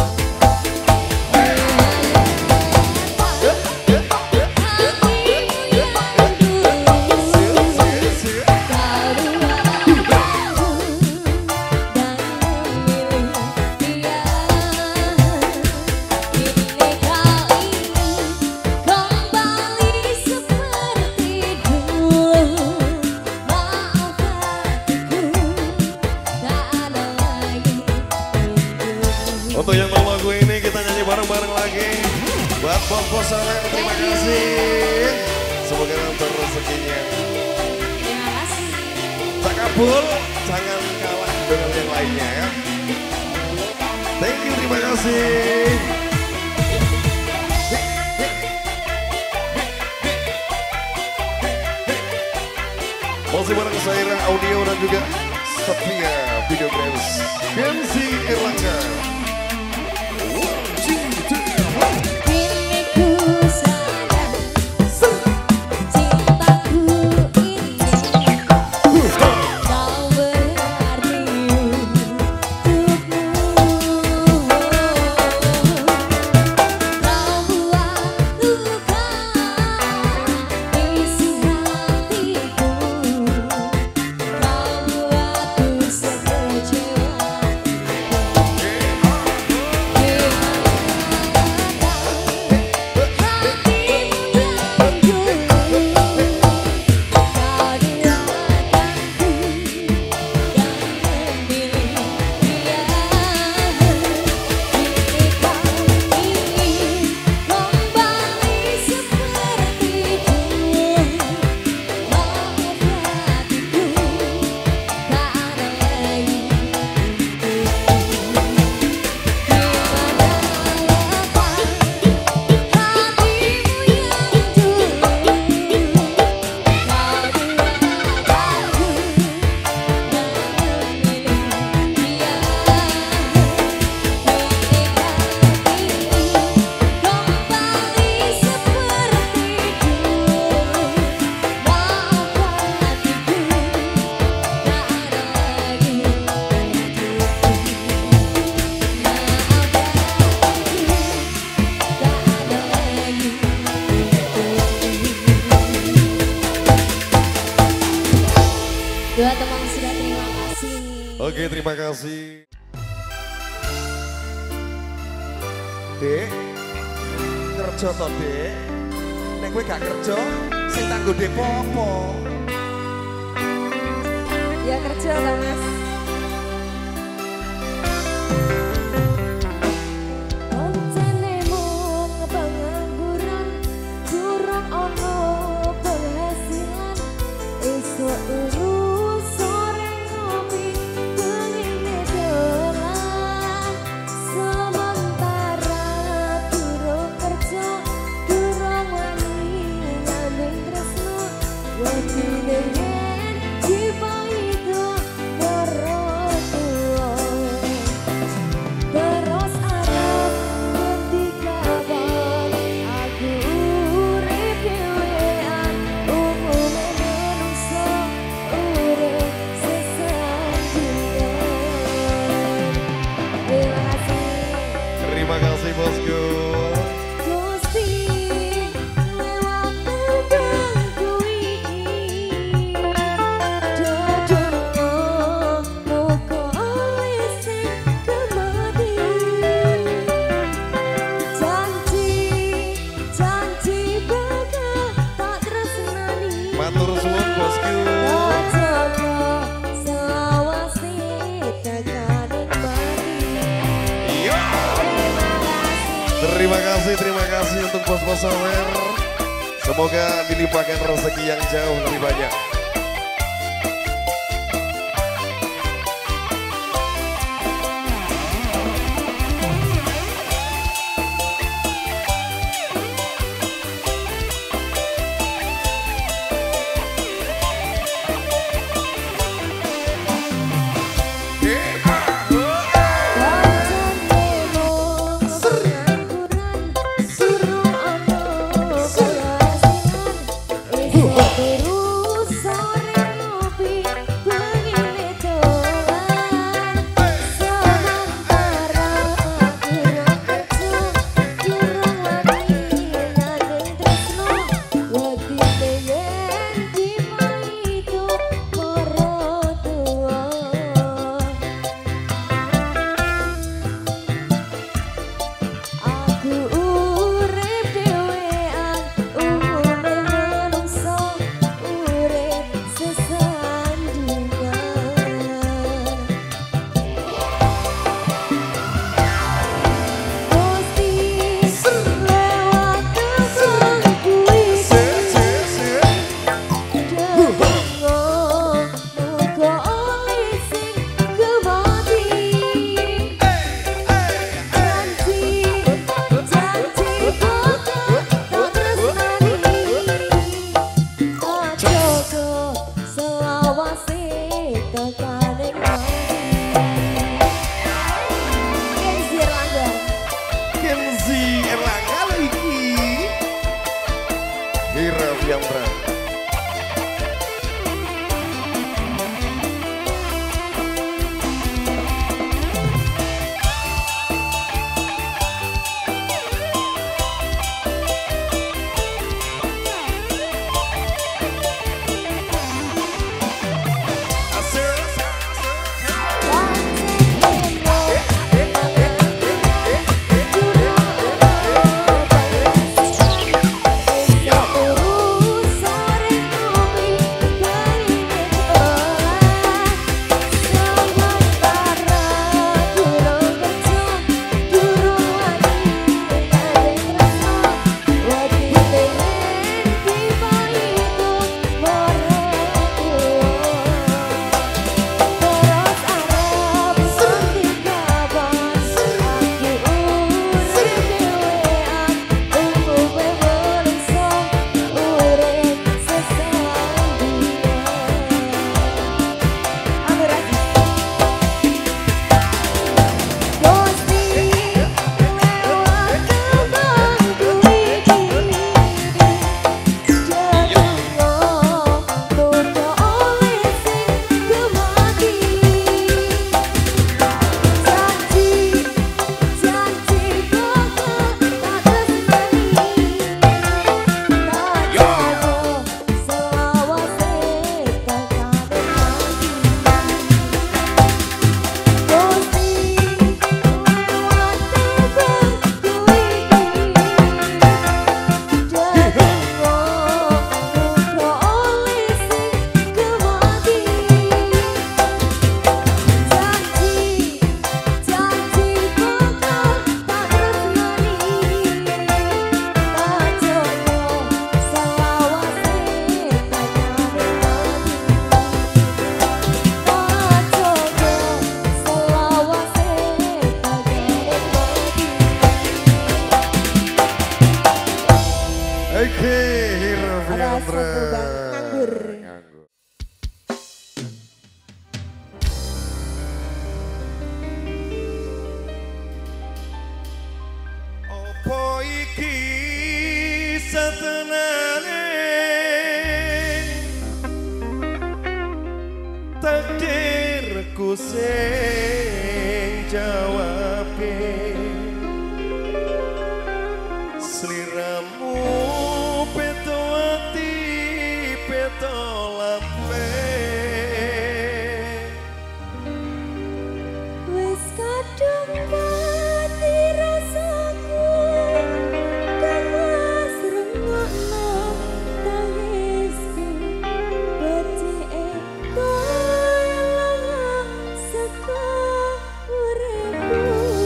Untuk yang mau lagu ini kita nyanyi bareng-bareng lagi. Buat bos-bos Saleh, terima kasih. Semoga nanti rezekinya Terima kasih. tak kabul, jangan kalah dengan yang lainnya ya. Thank you, terima kasih. Masih bareng Saira Audio dan juga Setia Videograms Kenzi Erlangga. Kini ku sadar cintaku ini kau berarti untukmu. Kau buat luka isi hatiku, kau buatku sekecewa terima kasih. Dek, kerja toh dek. Nek gue gak kerja, sing tangguh dek popo. Ya kerja lah mas. Terima kasih bosku. Matur suwun bosku. Terima kasih, terima kasih untuk bos-bos sawer. Semoga dilimpahkan rezeki yang jauh lebih banyak. Terus tenane takdirku sing jawabke sliramu peto ati peto lampe Wes kadung mati rasaku Kangmas rengokno tangisku Becike koyo saka uripku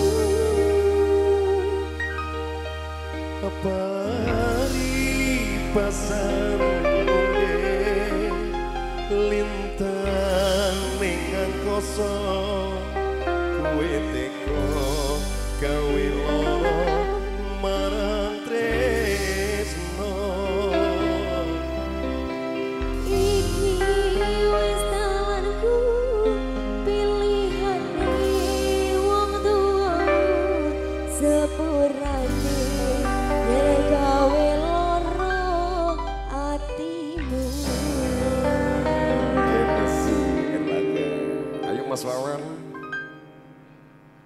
Pari pasang ngombe lintang ning angkasa kowe teko gawe lara marang tresno Iki wis dalanku pilihane wong tuwa sepurane yen gawe lara atimu Ayo Mas Wawan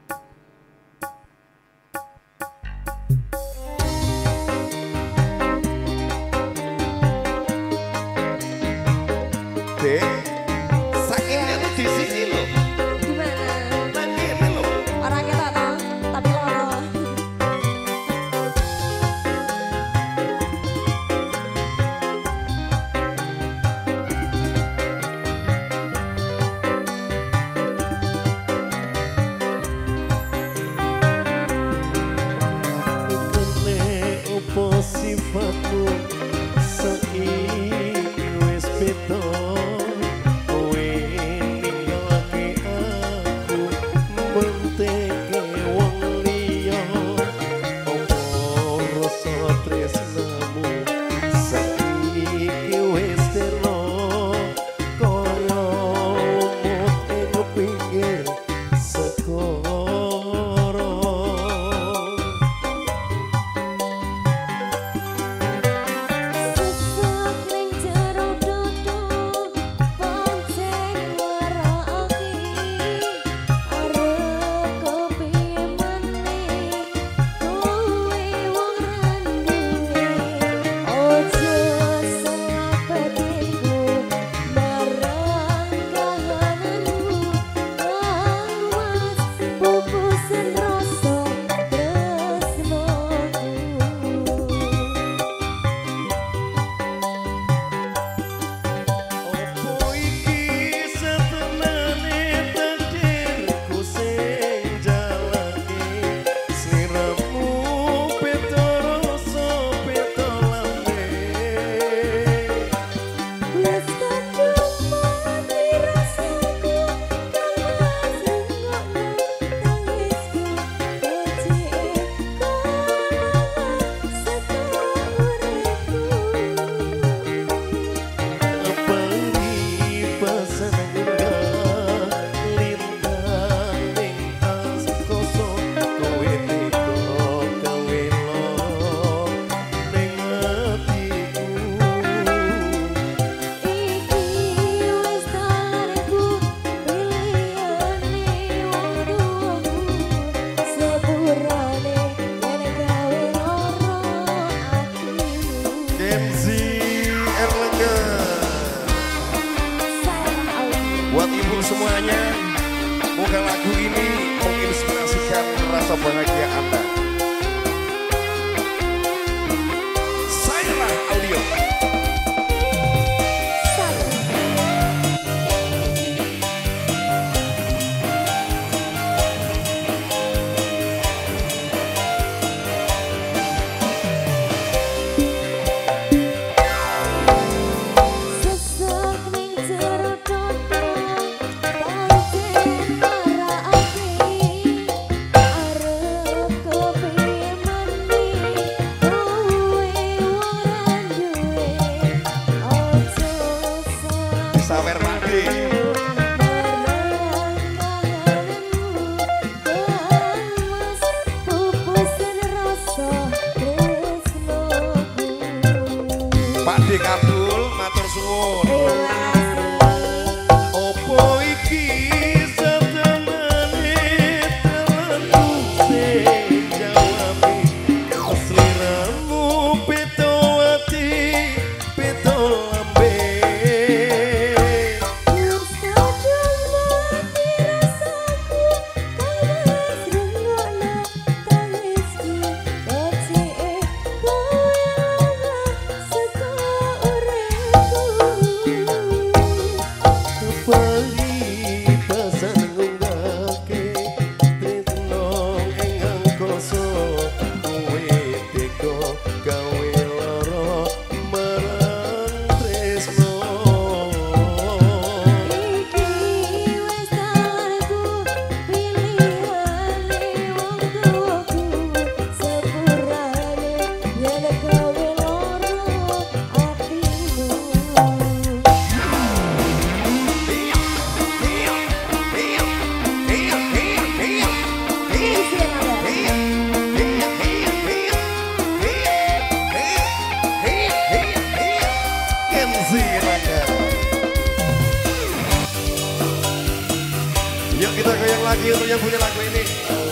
Yuk kita goyang lagi untuk yang punya lagu ini.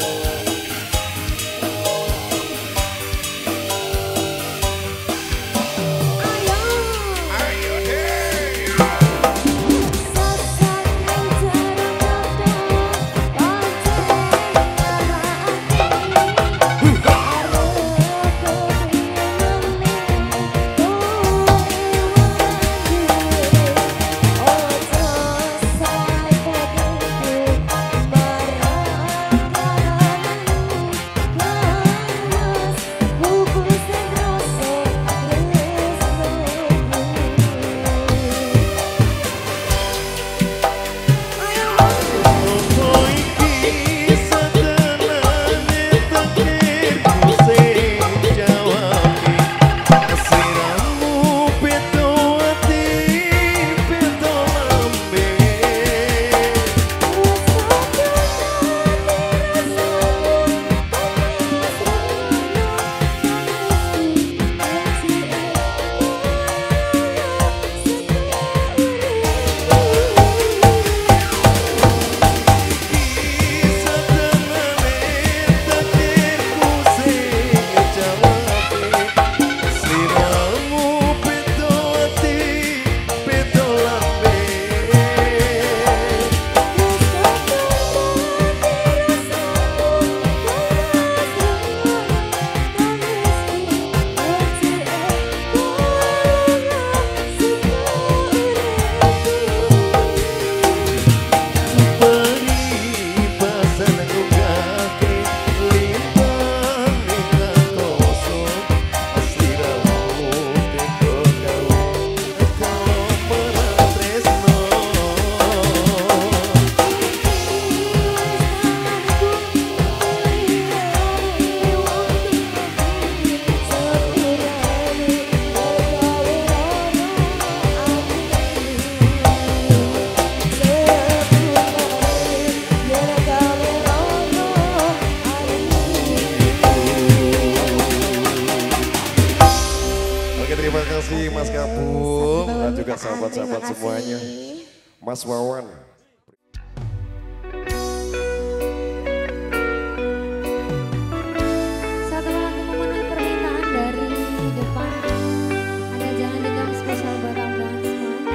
Terima kasih Mas Kapung dan juga sahabat-sahabat semuanya. Mas Wawan. Satu lagu memenuhi permintaan dari depan. Ada Jangan Dendam spesial buat Anda semua.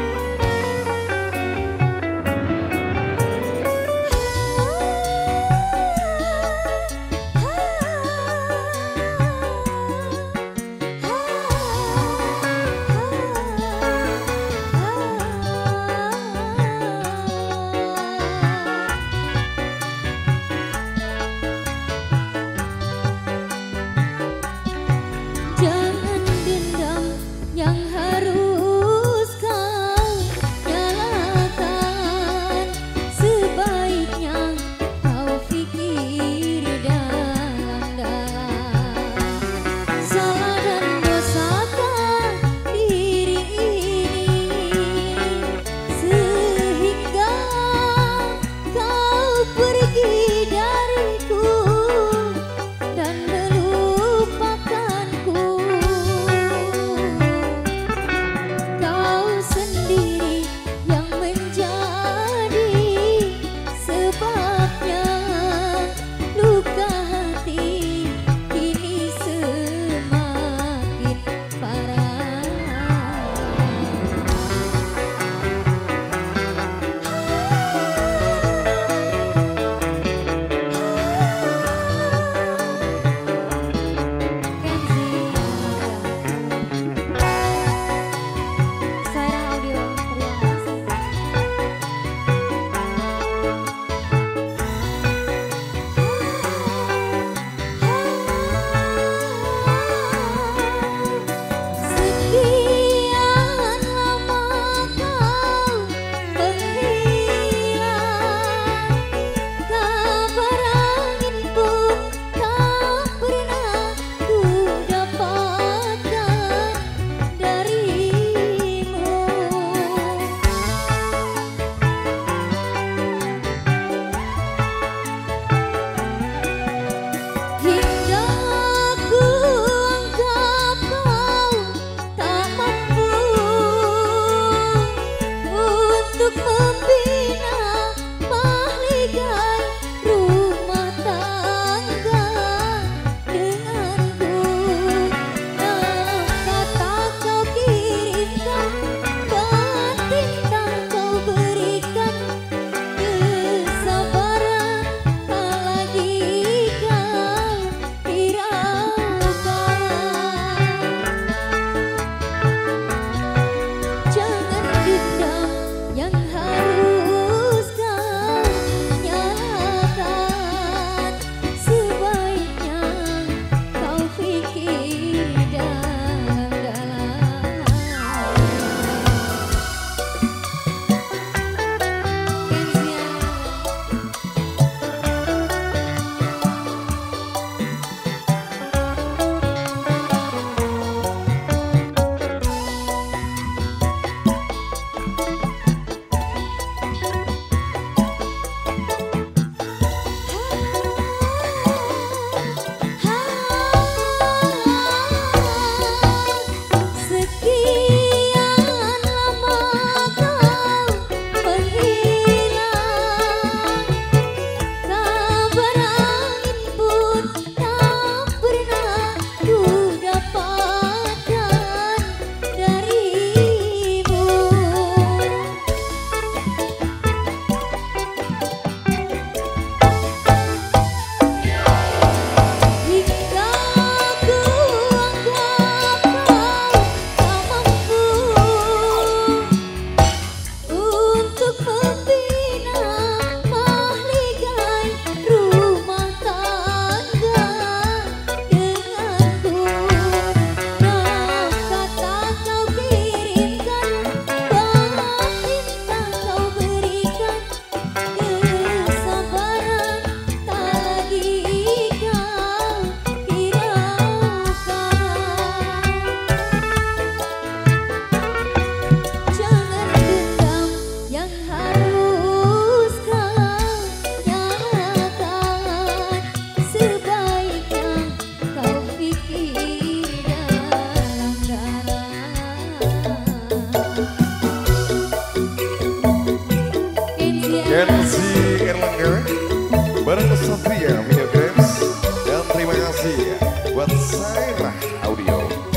tiga video clips. Dan terima kasih buat Sairah Audio.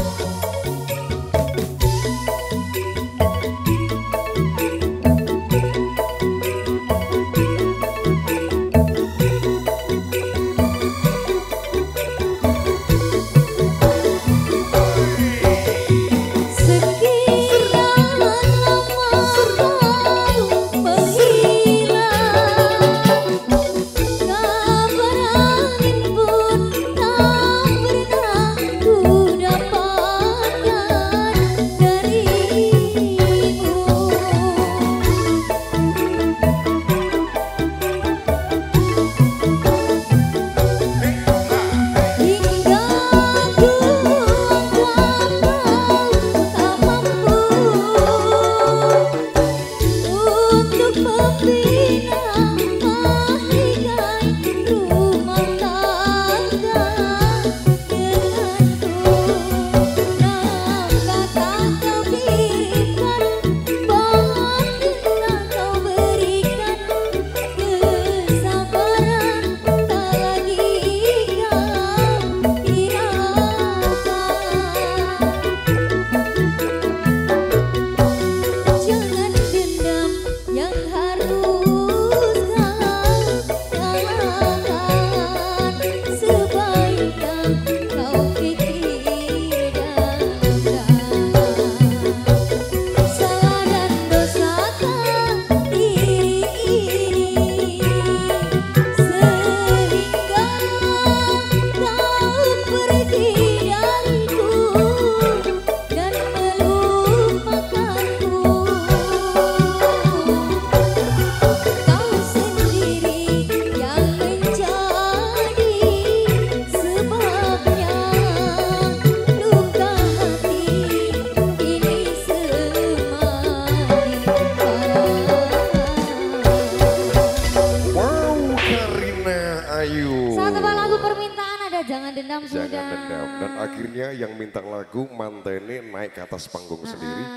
Jangan Dendam sudah. Jangan Dendam. Dan akhirnya yang minta lagu Mantene naik ke atas panggung uh -huh. sendiri.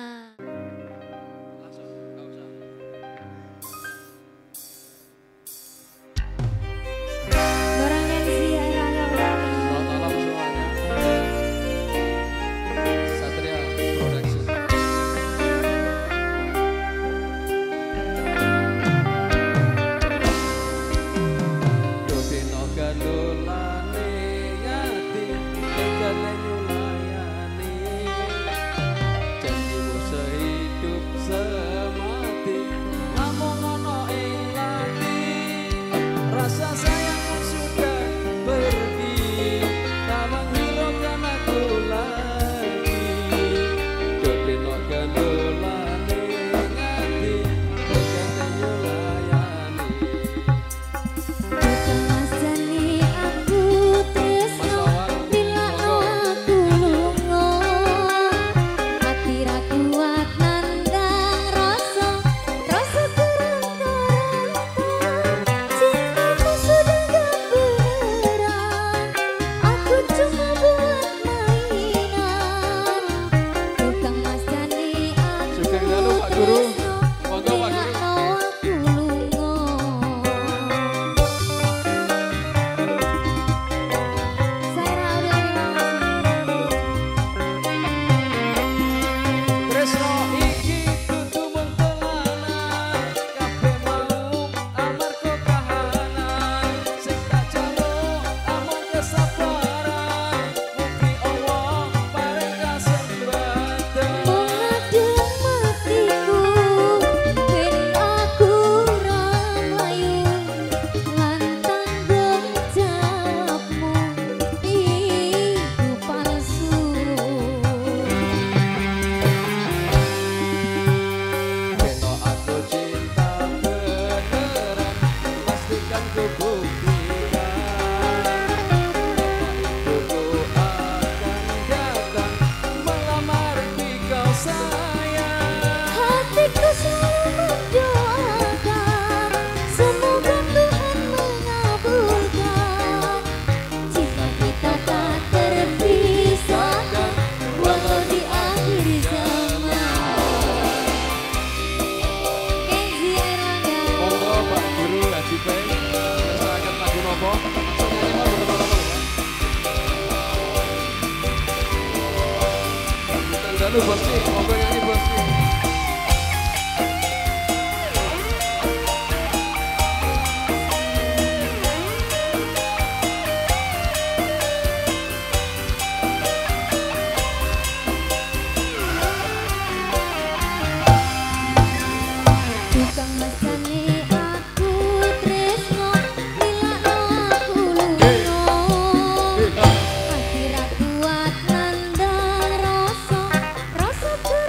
dulu bos nih, monggo nyanyi bos nih. Tukang masane aku tresno nilakno aku lunga ati ra kuat nandang rasa rasa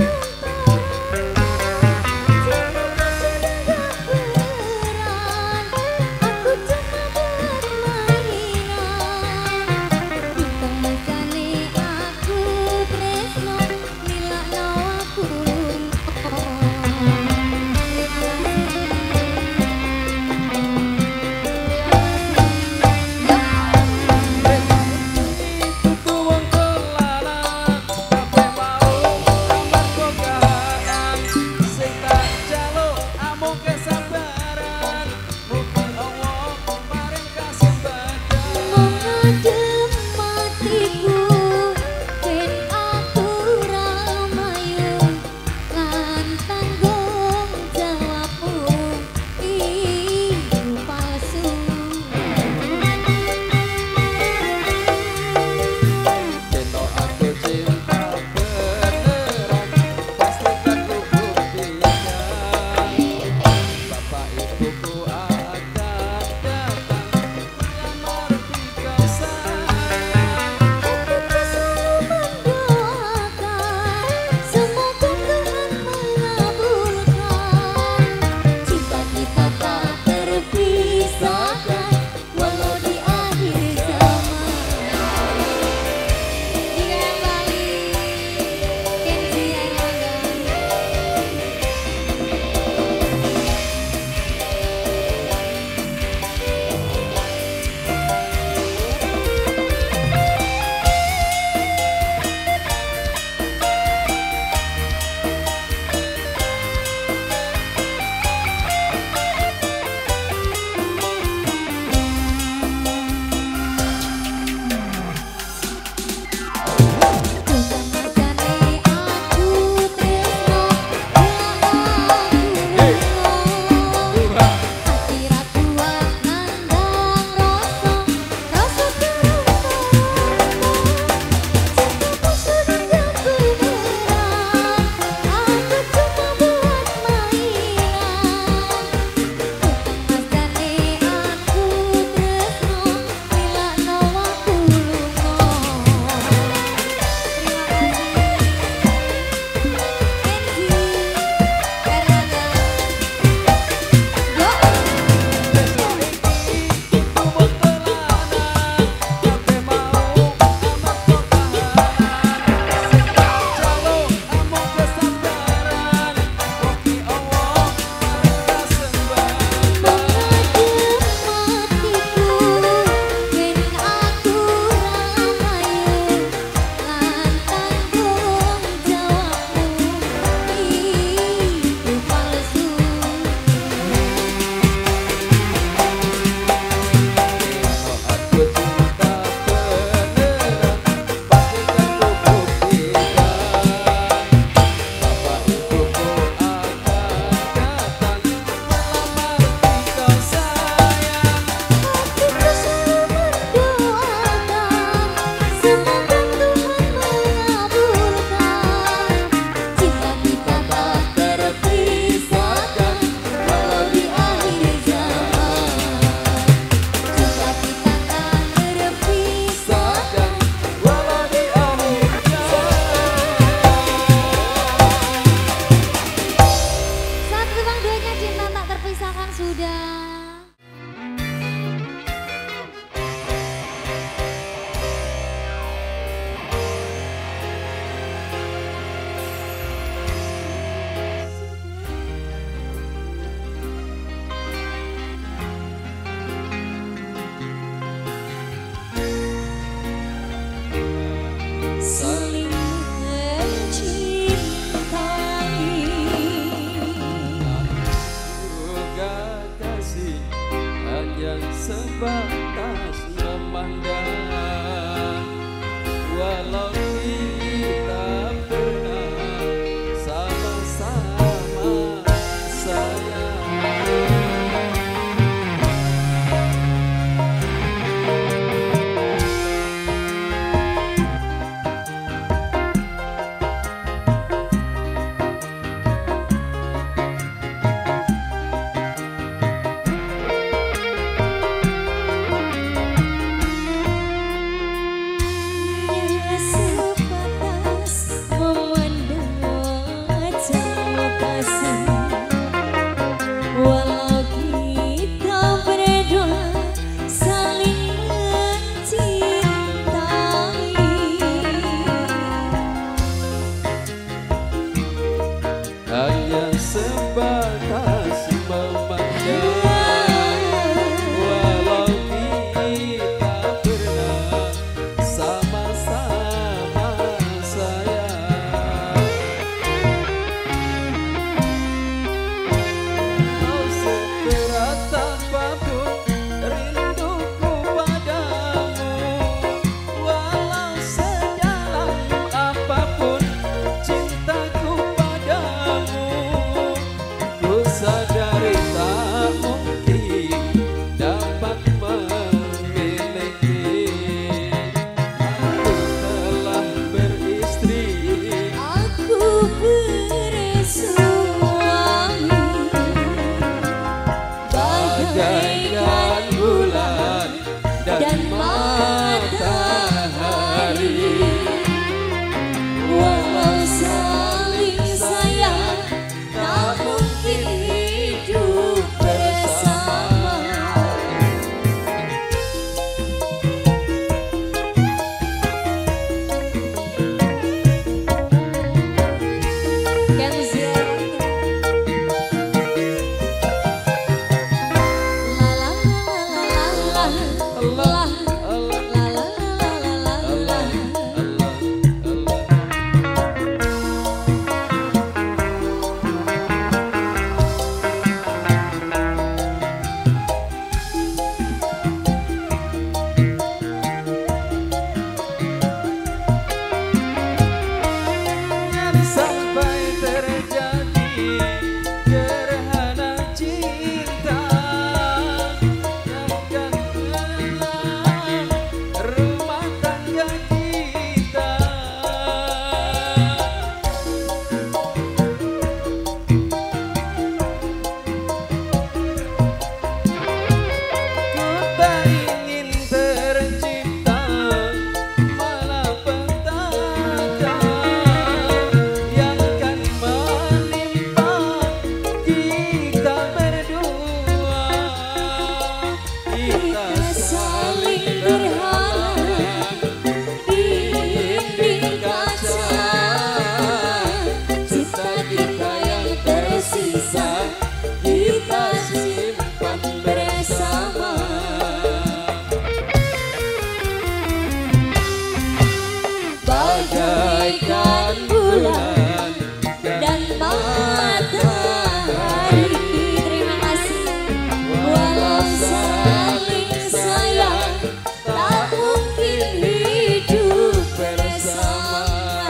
bagaikan bulan dan matahari. Terima kasih. Walau saling sayang, tak mungkin hidup bersama.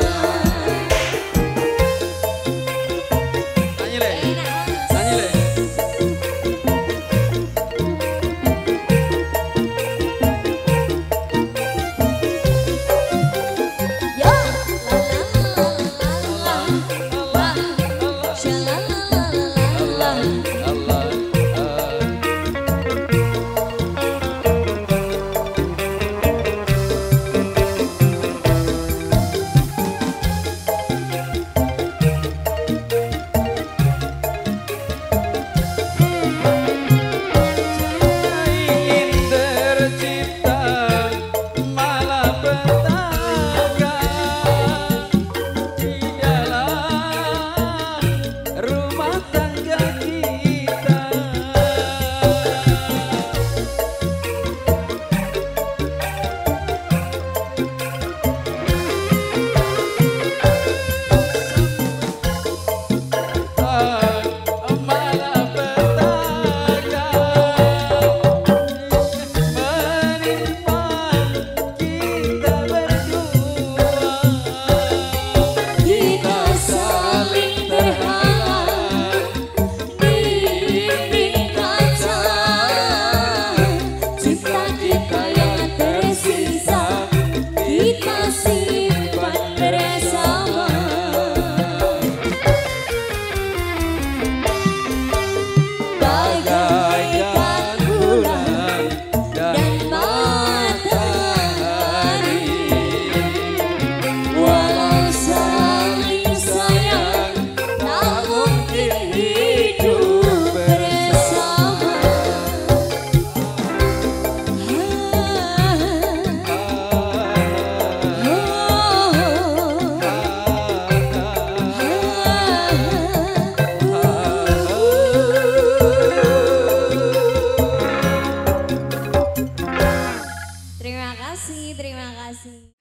Nyanyi le, nyanyi le. Ya, la la la la la, sha-la-la-la-la-la. Allah. Ingin tercipta malah petaka di dalam rumah tangga kita. Malah petaka menimpa kita berdua. Kita saling terhalang di dinding kaca. Cinta kita yang tersisa kita simpan bersama. Bagaikan bulan dan matahari. Walau saling sayang, tak mungkin hidup bersama. Terima kasih, terima kasih.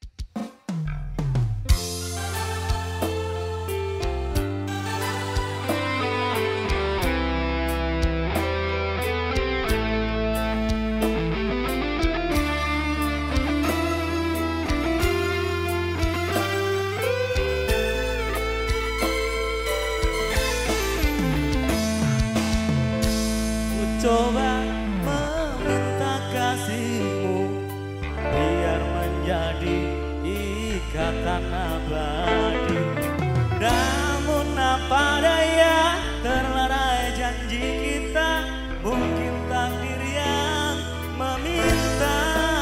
Ku coba meminta kasihmu biar menjadi ikatan abadi. Namun apa daya, terlerai janji kita, mungkin takdir yang meminta.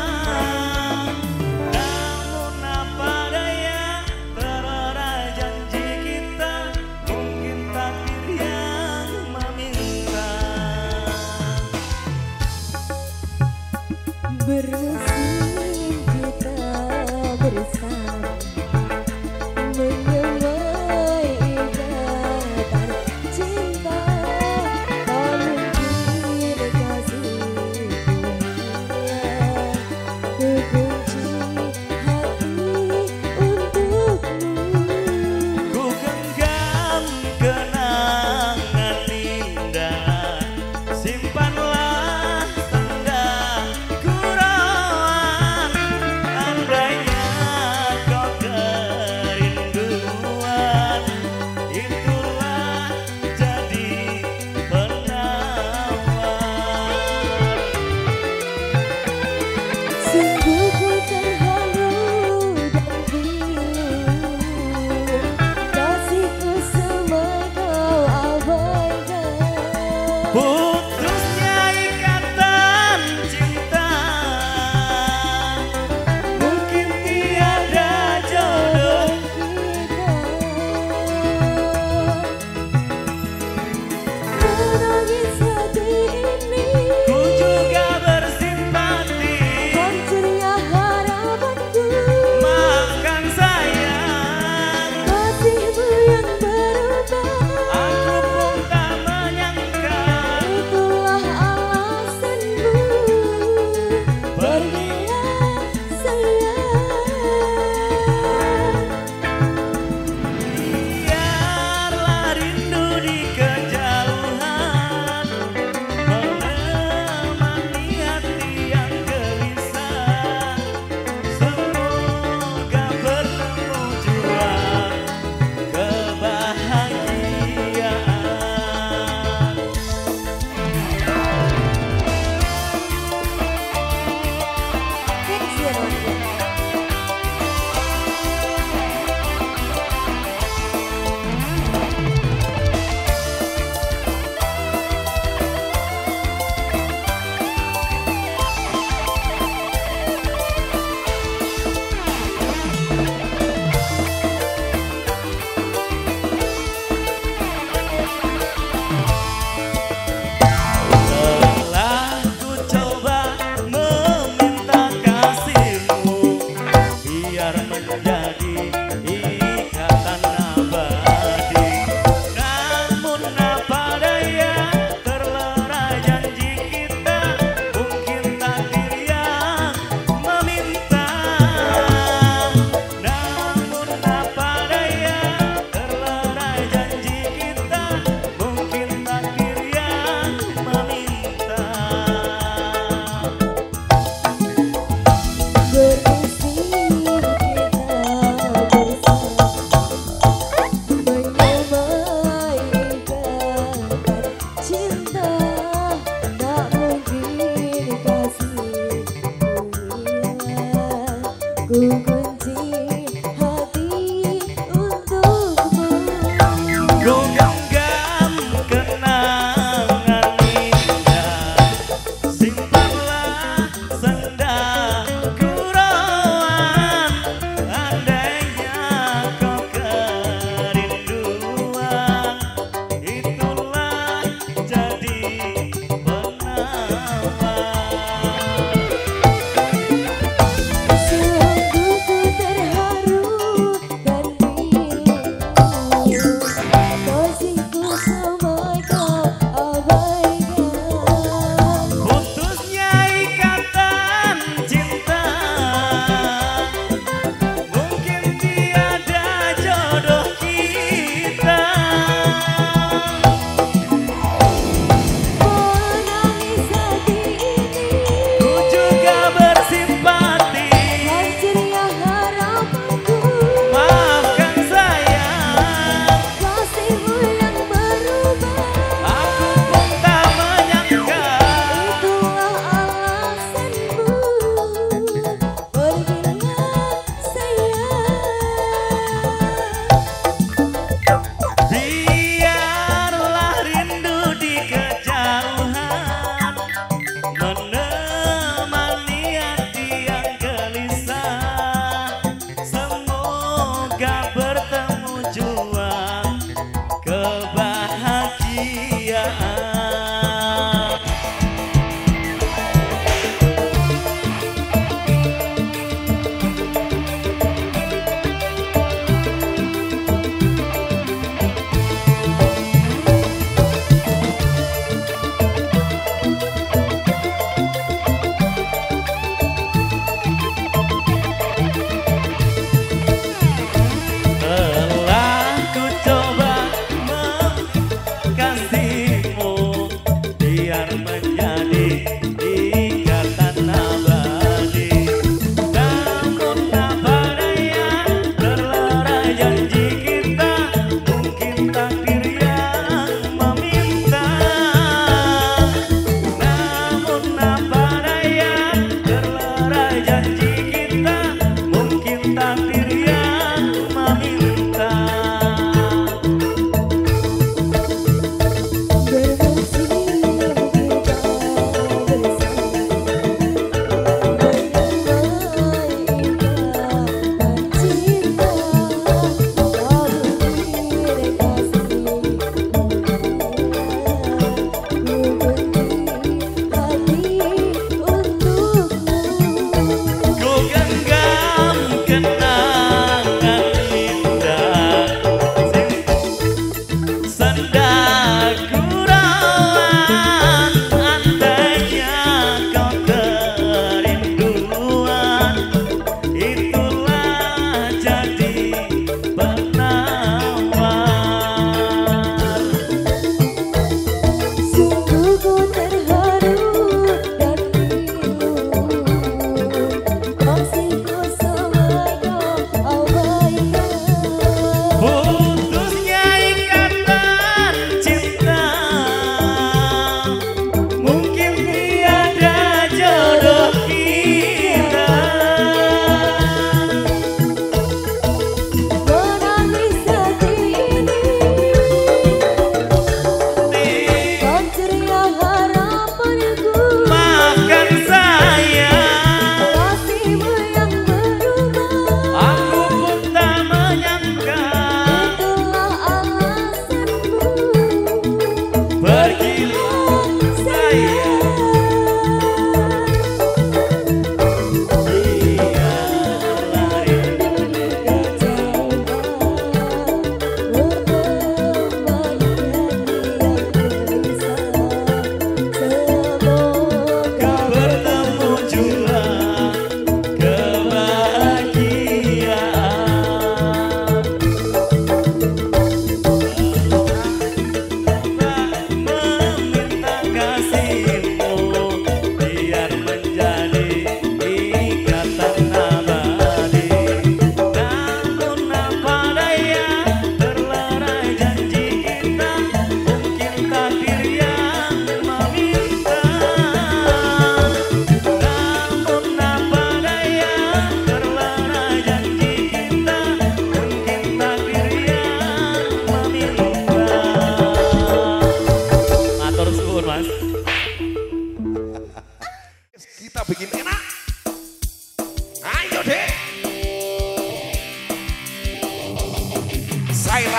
Namun apa daya, terlerai janji kita, mungkin takdir yang meminta. Bersin kita bersama Ku kunci hati untukmu. Ku genggam kenangan indah, simpanlah senda gurauan. Andainya kau kerinduan, itulah jadi penawar. Sungguh ku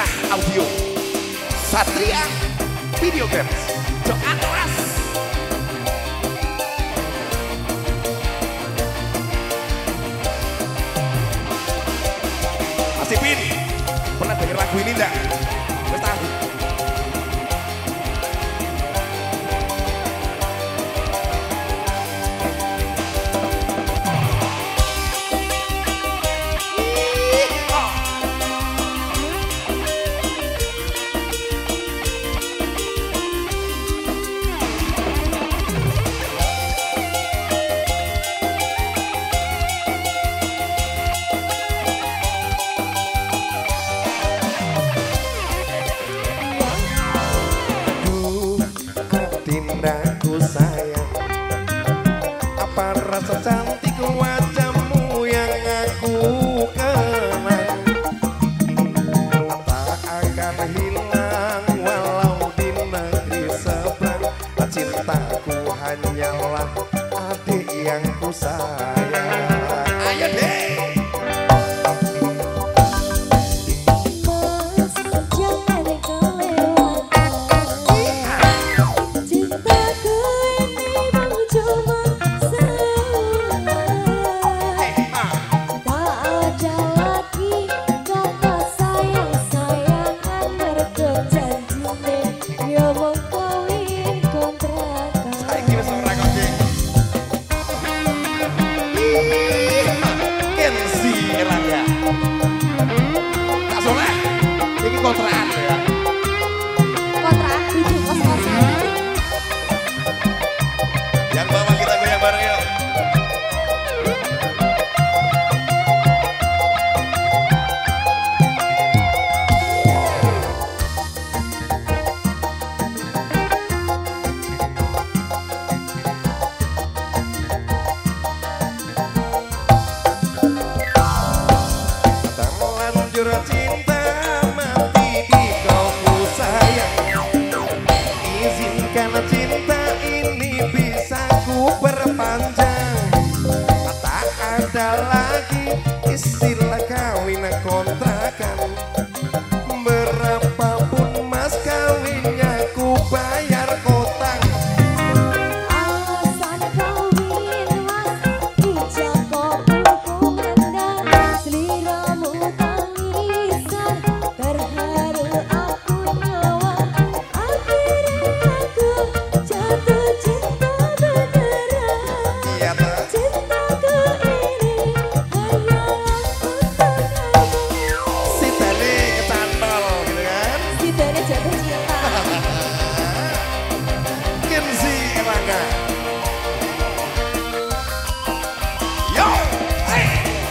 Sairah Audio, Satria Videograms, Doa Teras. Mas Ipin, pernah denger lagu ini enggak? Wes tahu. Tindaku sayang, apa rasa cantik wajahmu yang aku kenang, tak akan hilang walau di negeri seberang. Cintaku hanyalah adik yang ku sayang. Ayo deh. Kontrakan ya. Kontrakan tujuh kos-kosan. Yang bawah kita goyang bareng yuk. Terlanjur cinta cinta ini bisa ku perpanjang, tak ada lagi istilah kawin kontrakan. Berapapun mas kawinnya ku bayar kotang. Alasan kawin mas ijab kabul kumandang, seliramu tangisan terharu aku nyawa. Jatuh cinta beneran, Iya tak? cintaku ini hanyalah untuk kamu. Si Tani kecantol gitu kan? Si Tani jatuh cinta. Kenzi Erlangga. Yo, hey.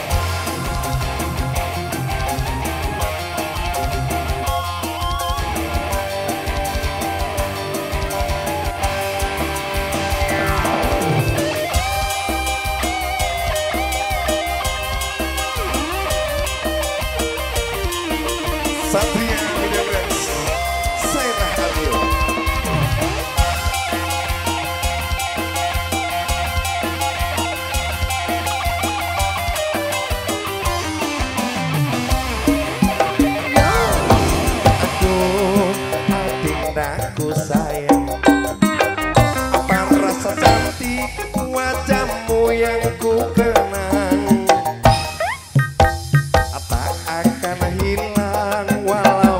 Satria Videograms, Sairah Audio. Aduh, adindaku sayang, apa rasa cantik wajahmu yang ku kenang, tak akan hilang walau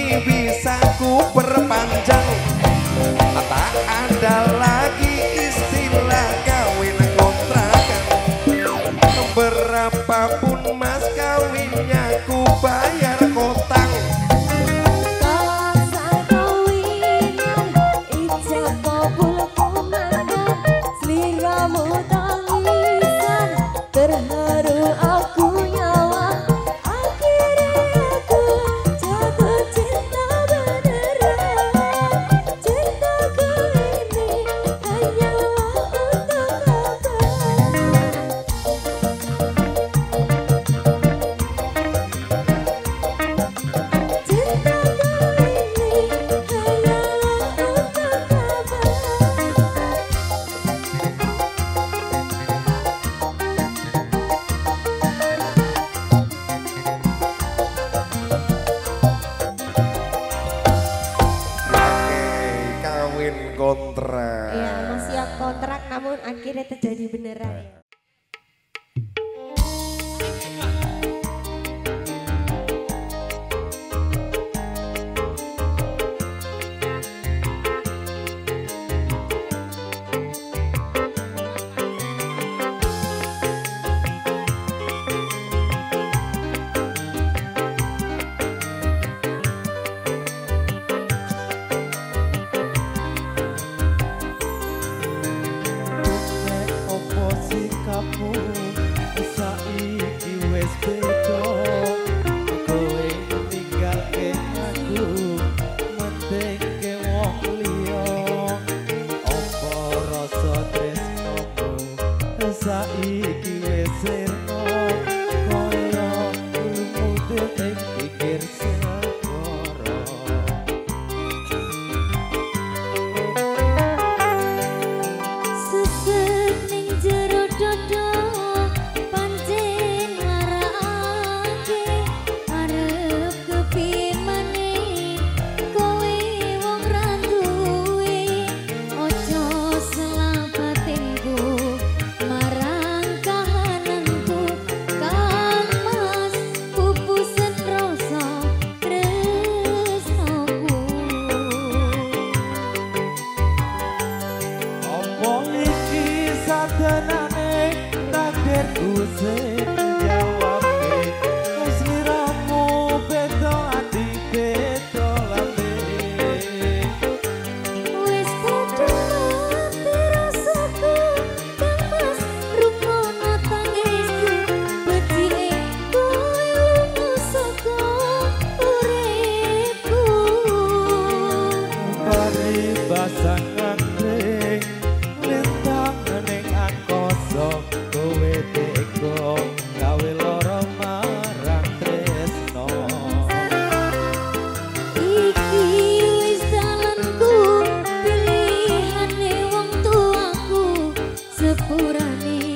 ini bisa ku perpanjang. Tak ada lagi istilah kawin kontrakan. Berapapun mas kawinnya ku bayar kotang. Terharu aku nyawa, akhirnya aku jatuh cinta beneran. Cintaku ini hanyalah untuk abang. Cintaku ini hanyalah untuk Kawin kontrak. ya masih kontrak namun akhirnya terjadi beneran ya. Opo sikapmu saiki wis beda, kowe ninggalke aku mentingke wong liya. Opo rasa tresnomu saiki wis sirna, kaya lumut ing pikir segara. Susut ning jero dodo pancen marakake arep kepiye maneh kowe wong ra duwe ojo salah batinku marang kahananku Kang Mas pupusen rasa tresnoku. Apa iki sadanane takdirku sing jawabke, sliramu beda ati beda lane. Wis padha mati rasaku Kang Mas rungono tangisku becike kowe lunga saka uripku. Paribasan ngandring lintang ning angkasa, kowe tega gawe lara marang tresno. Iki wis dalanku pilihane wong tuaku sepurane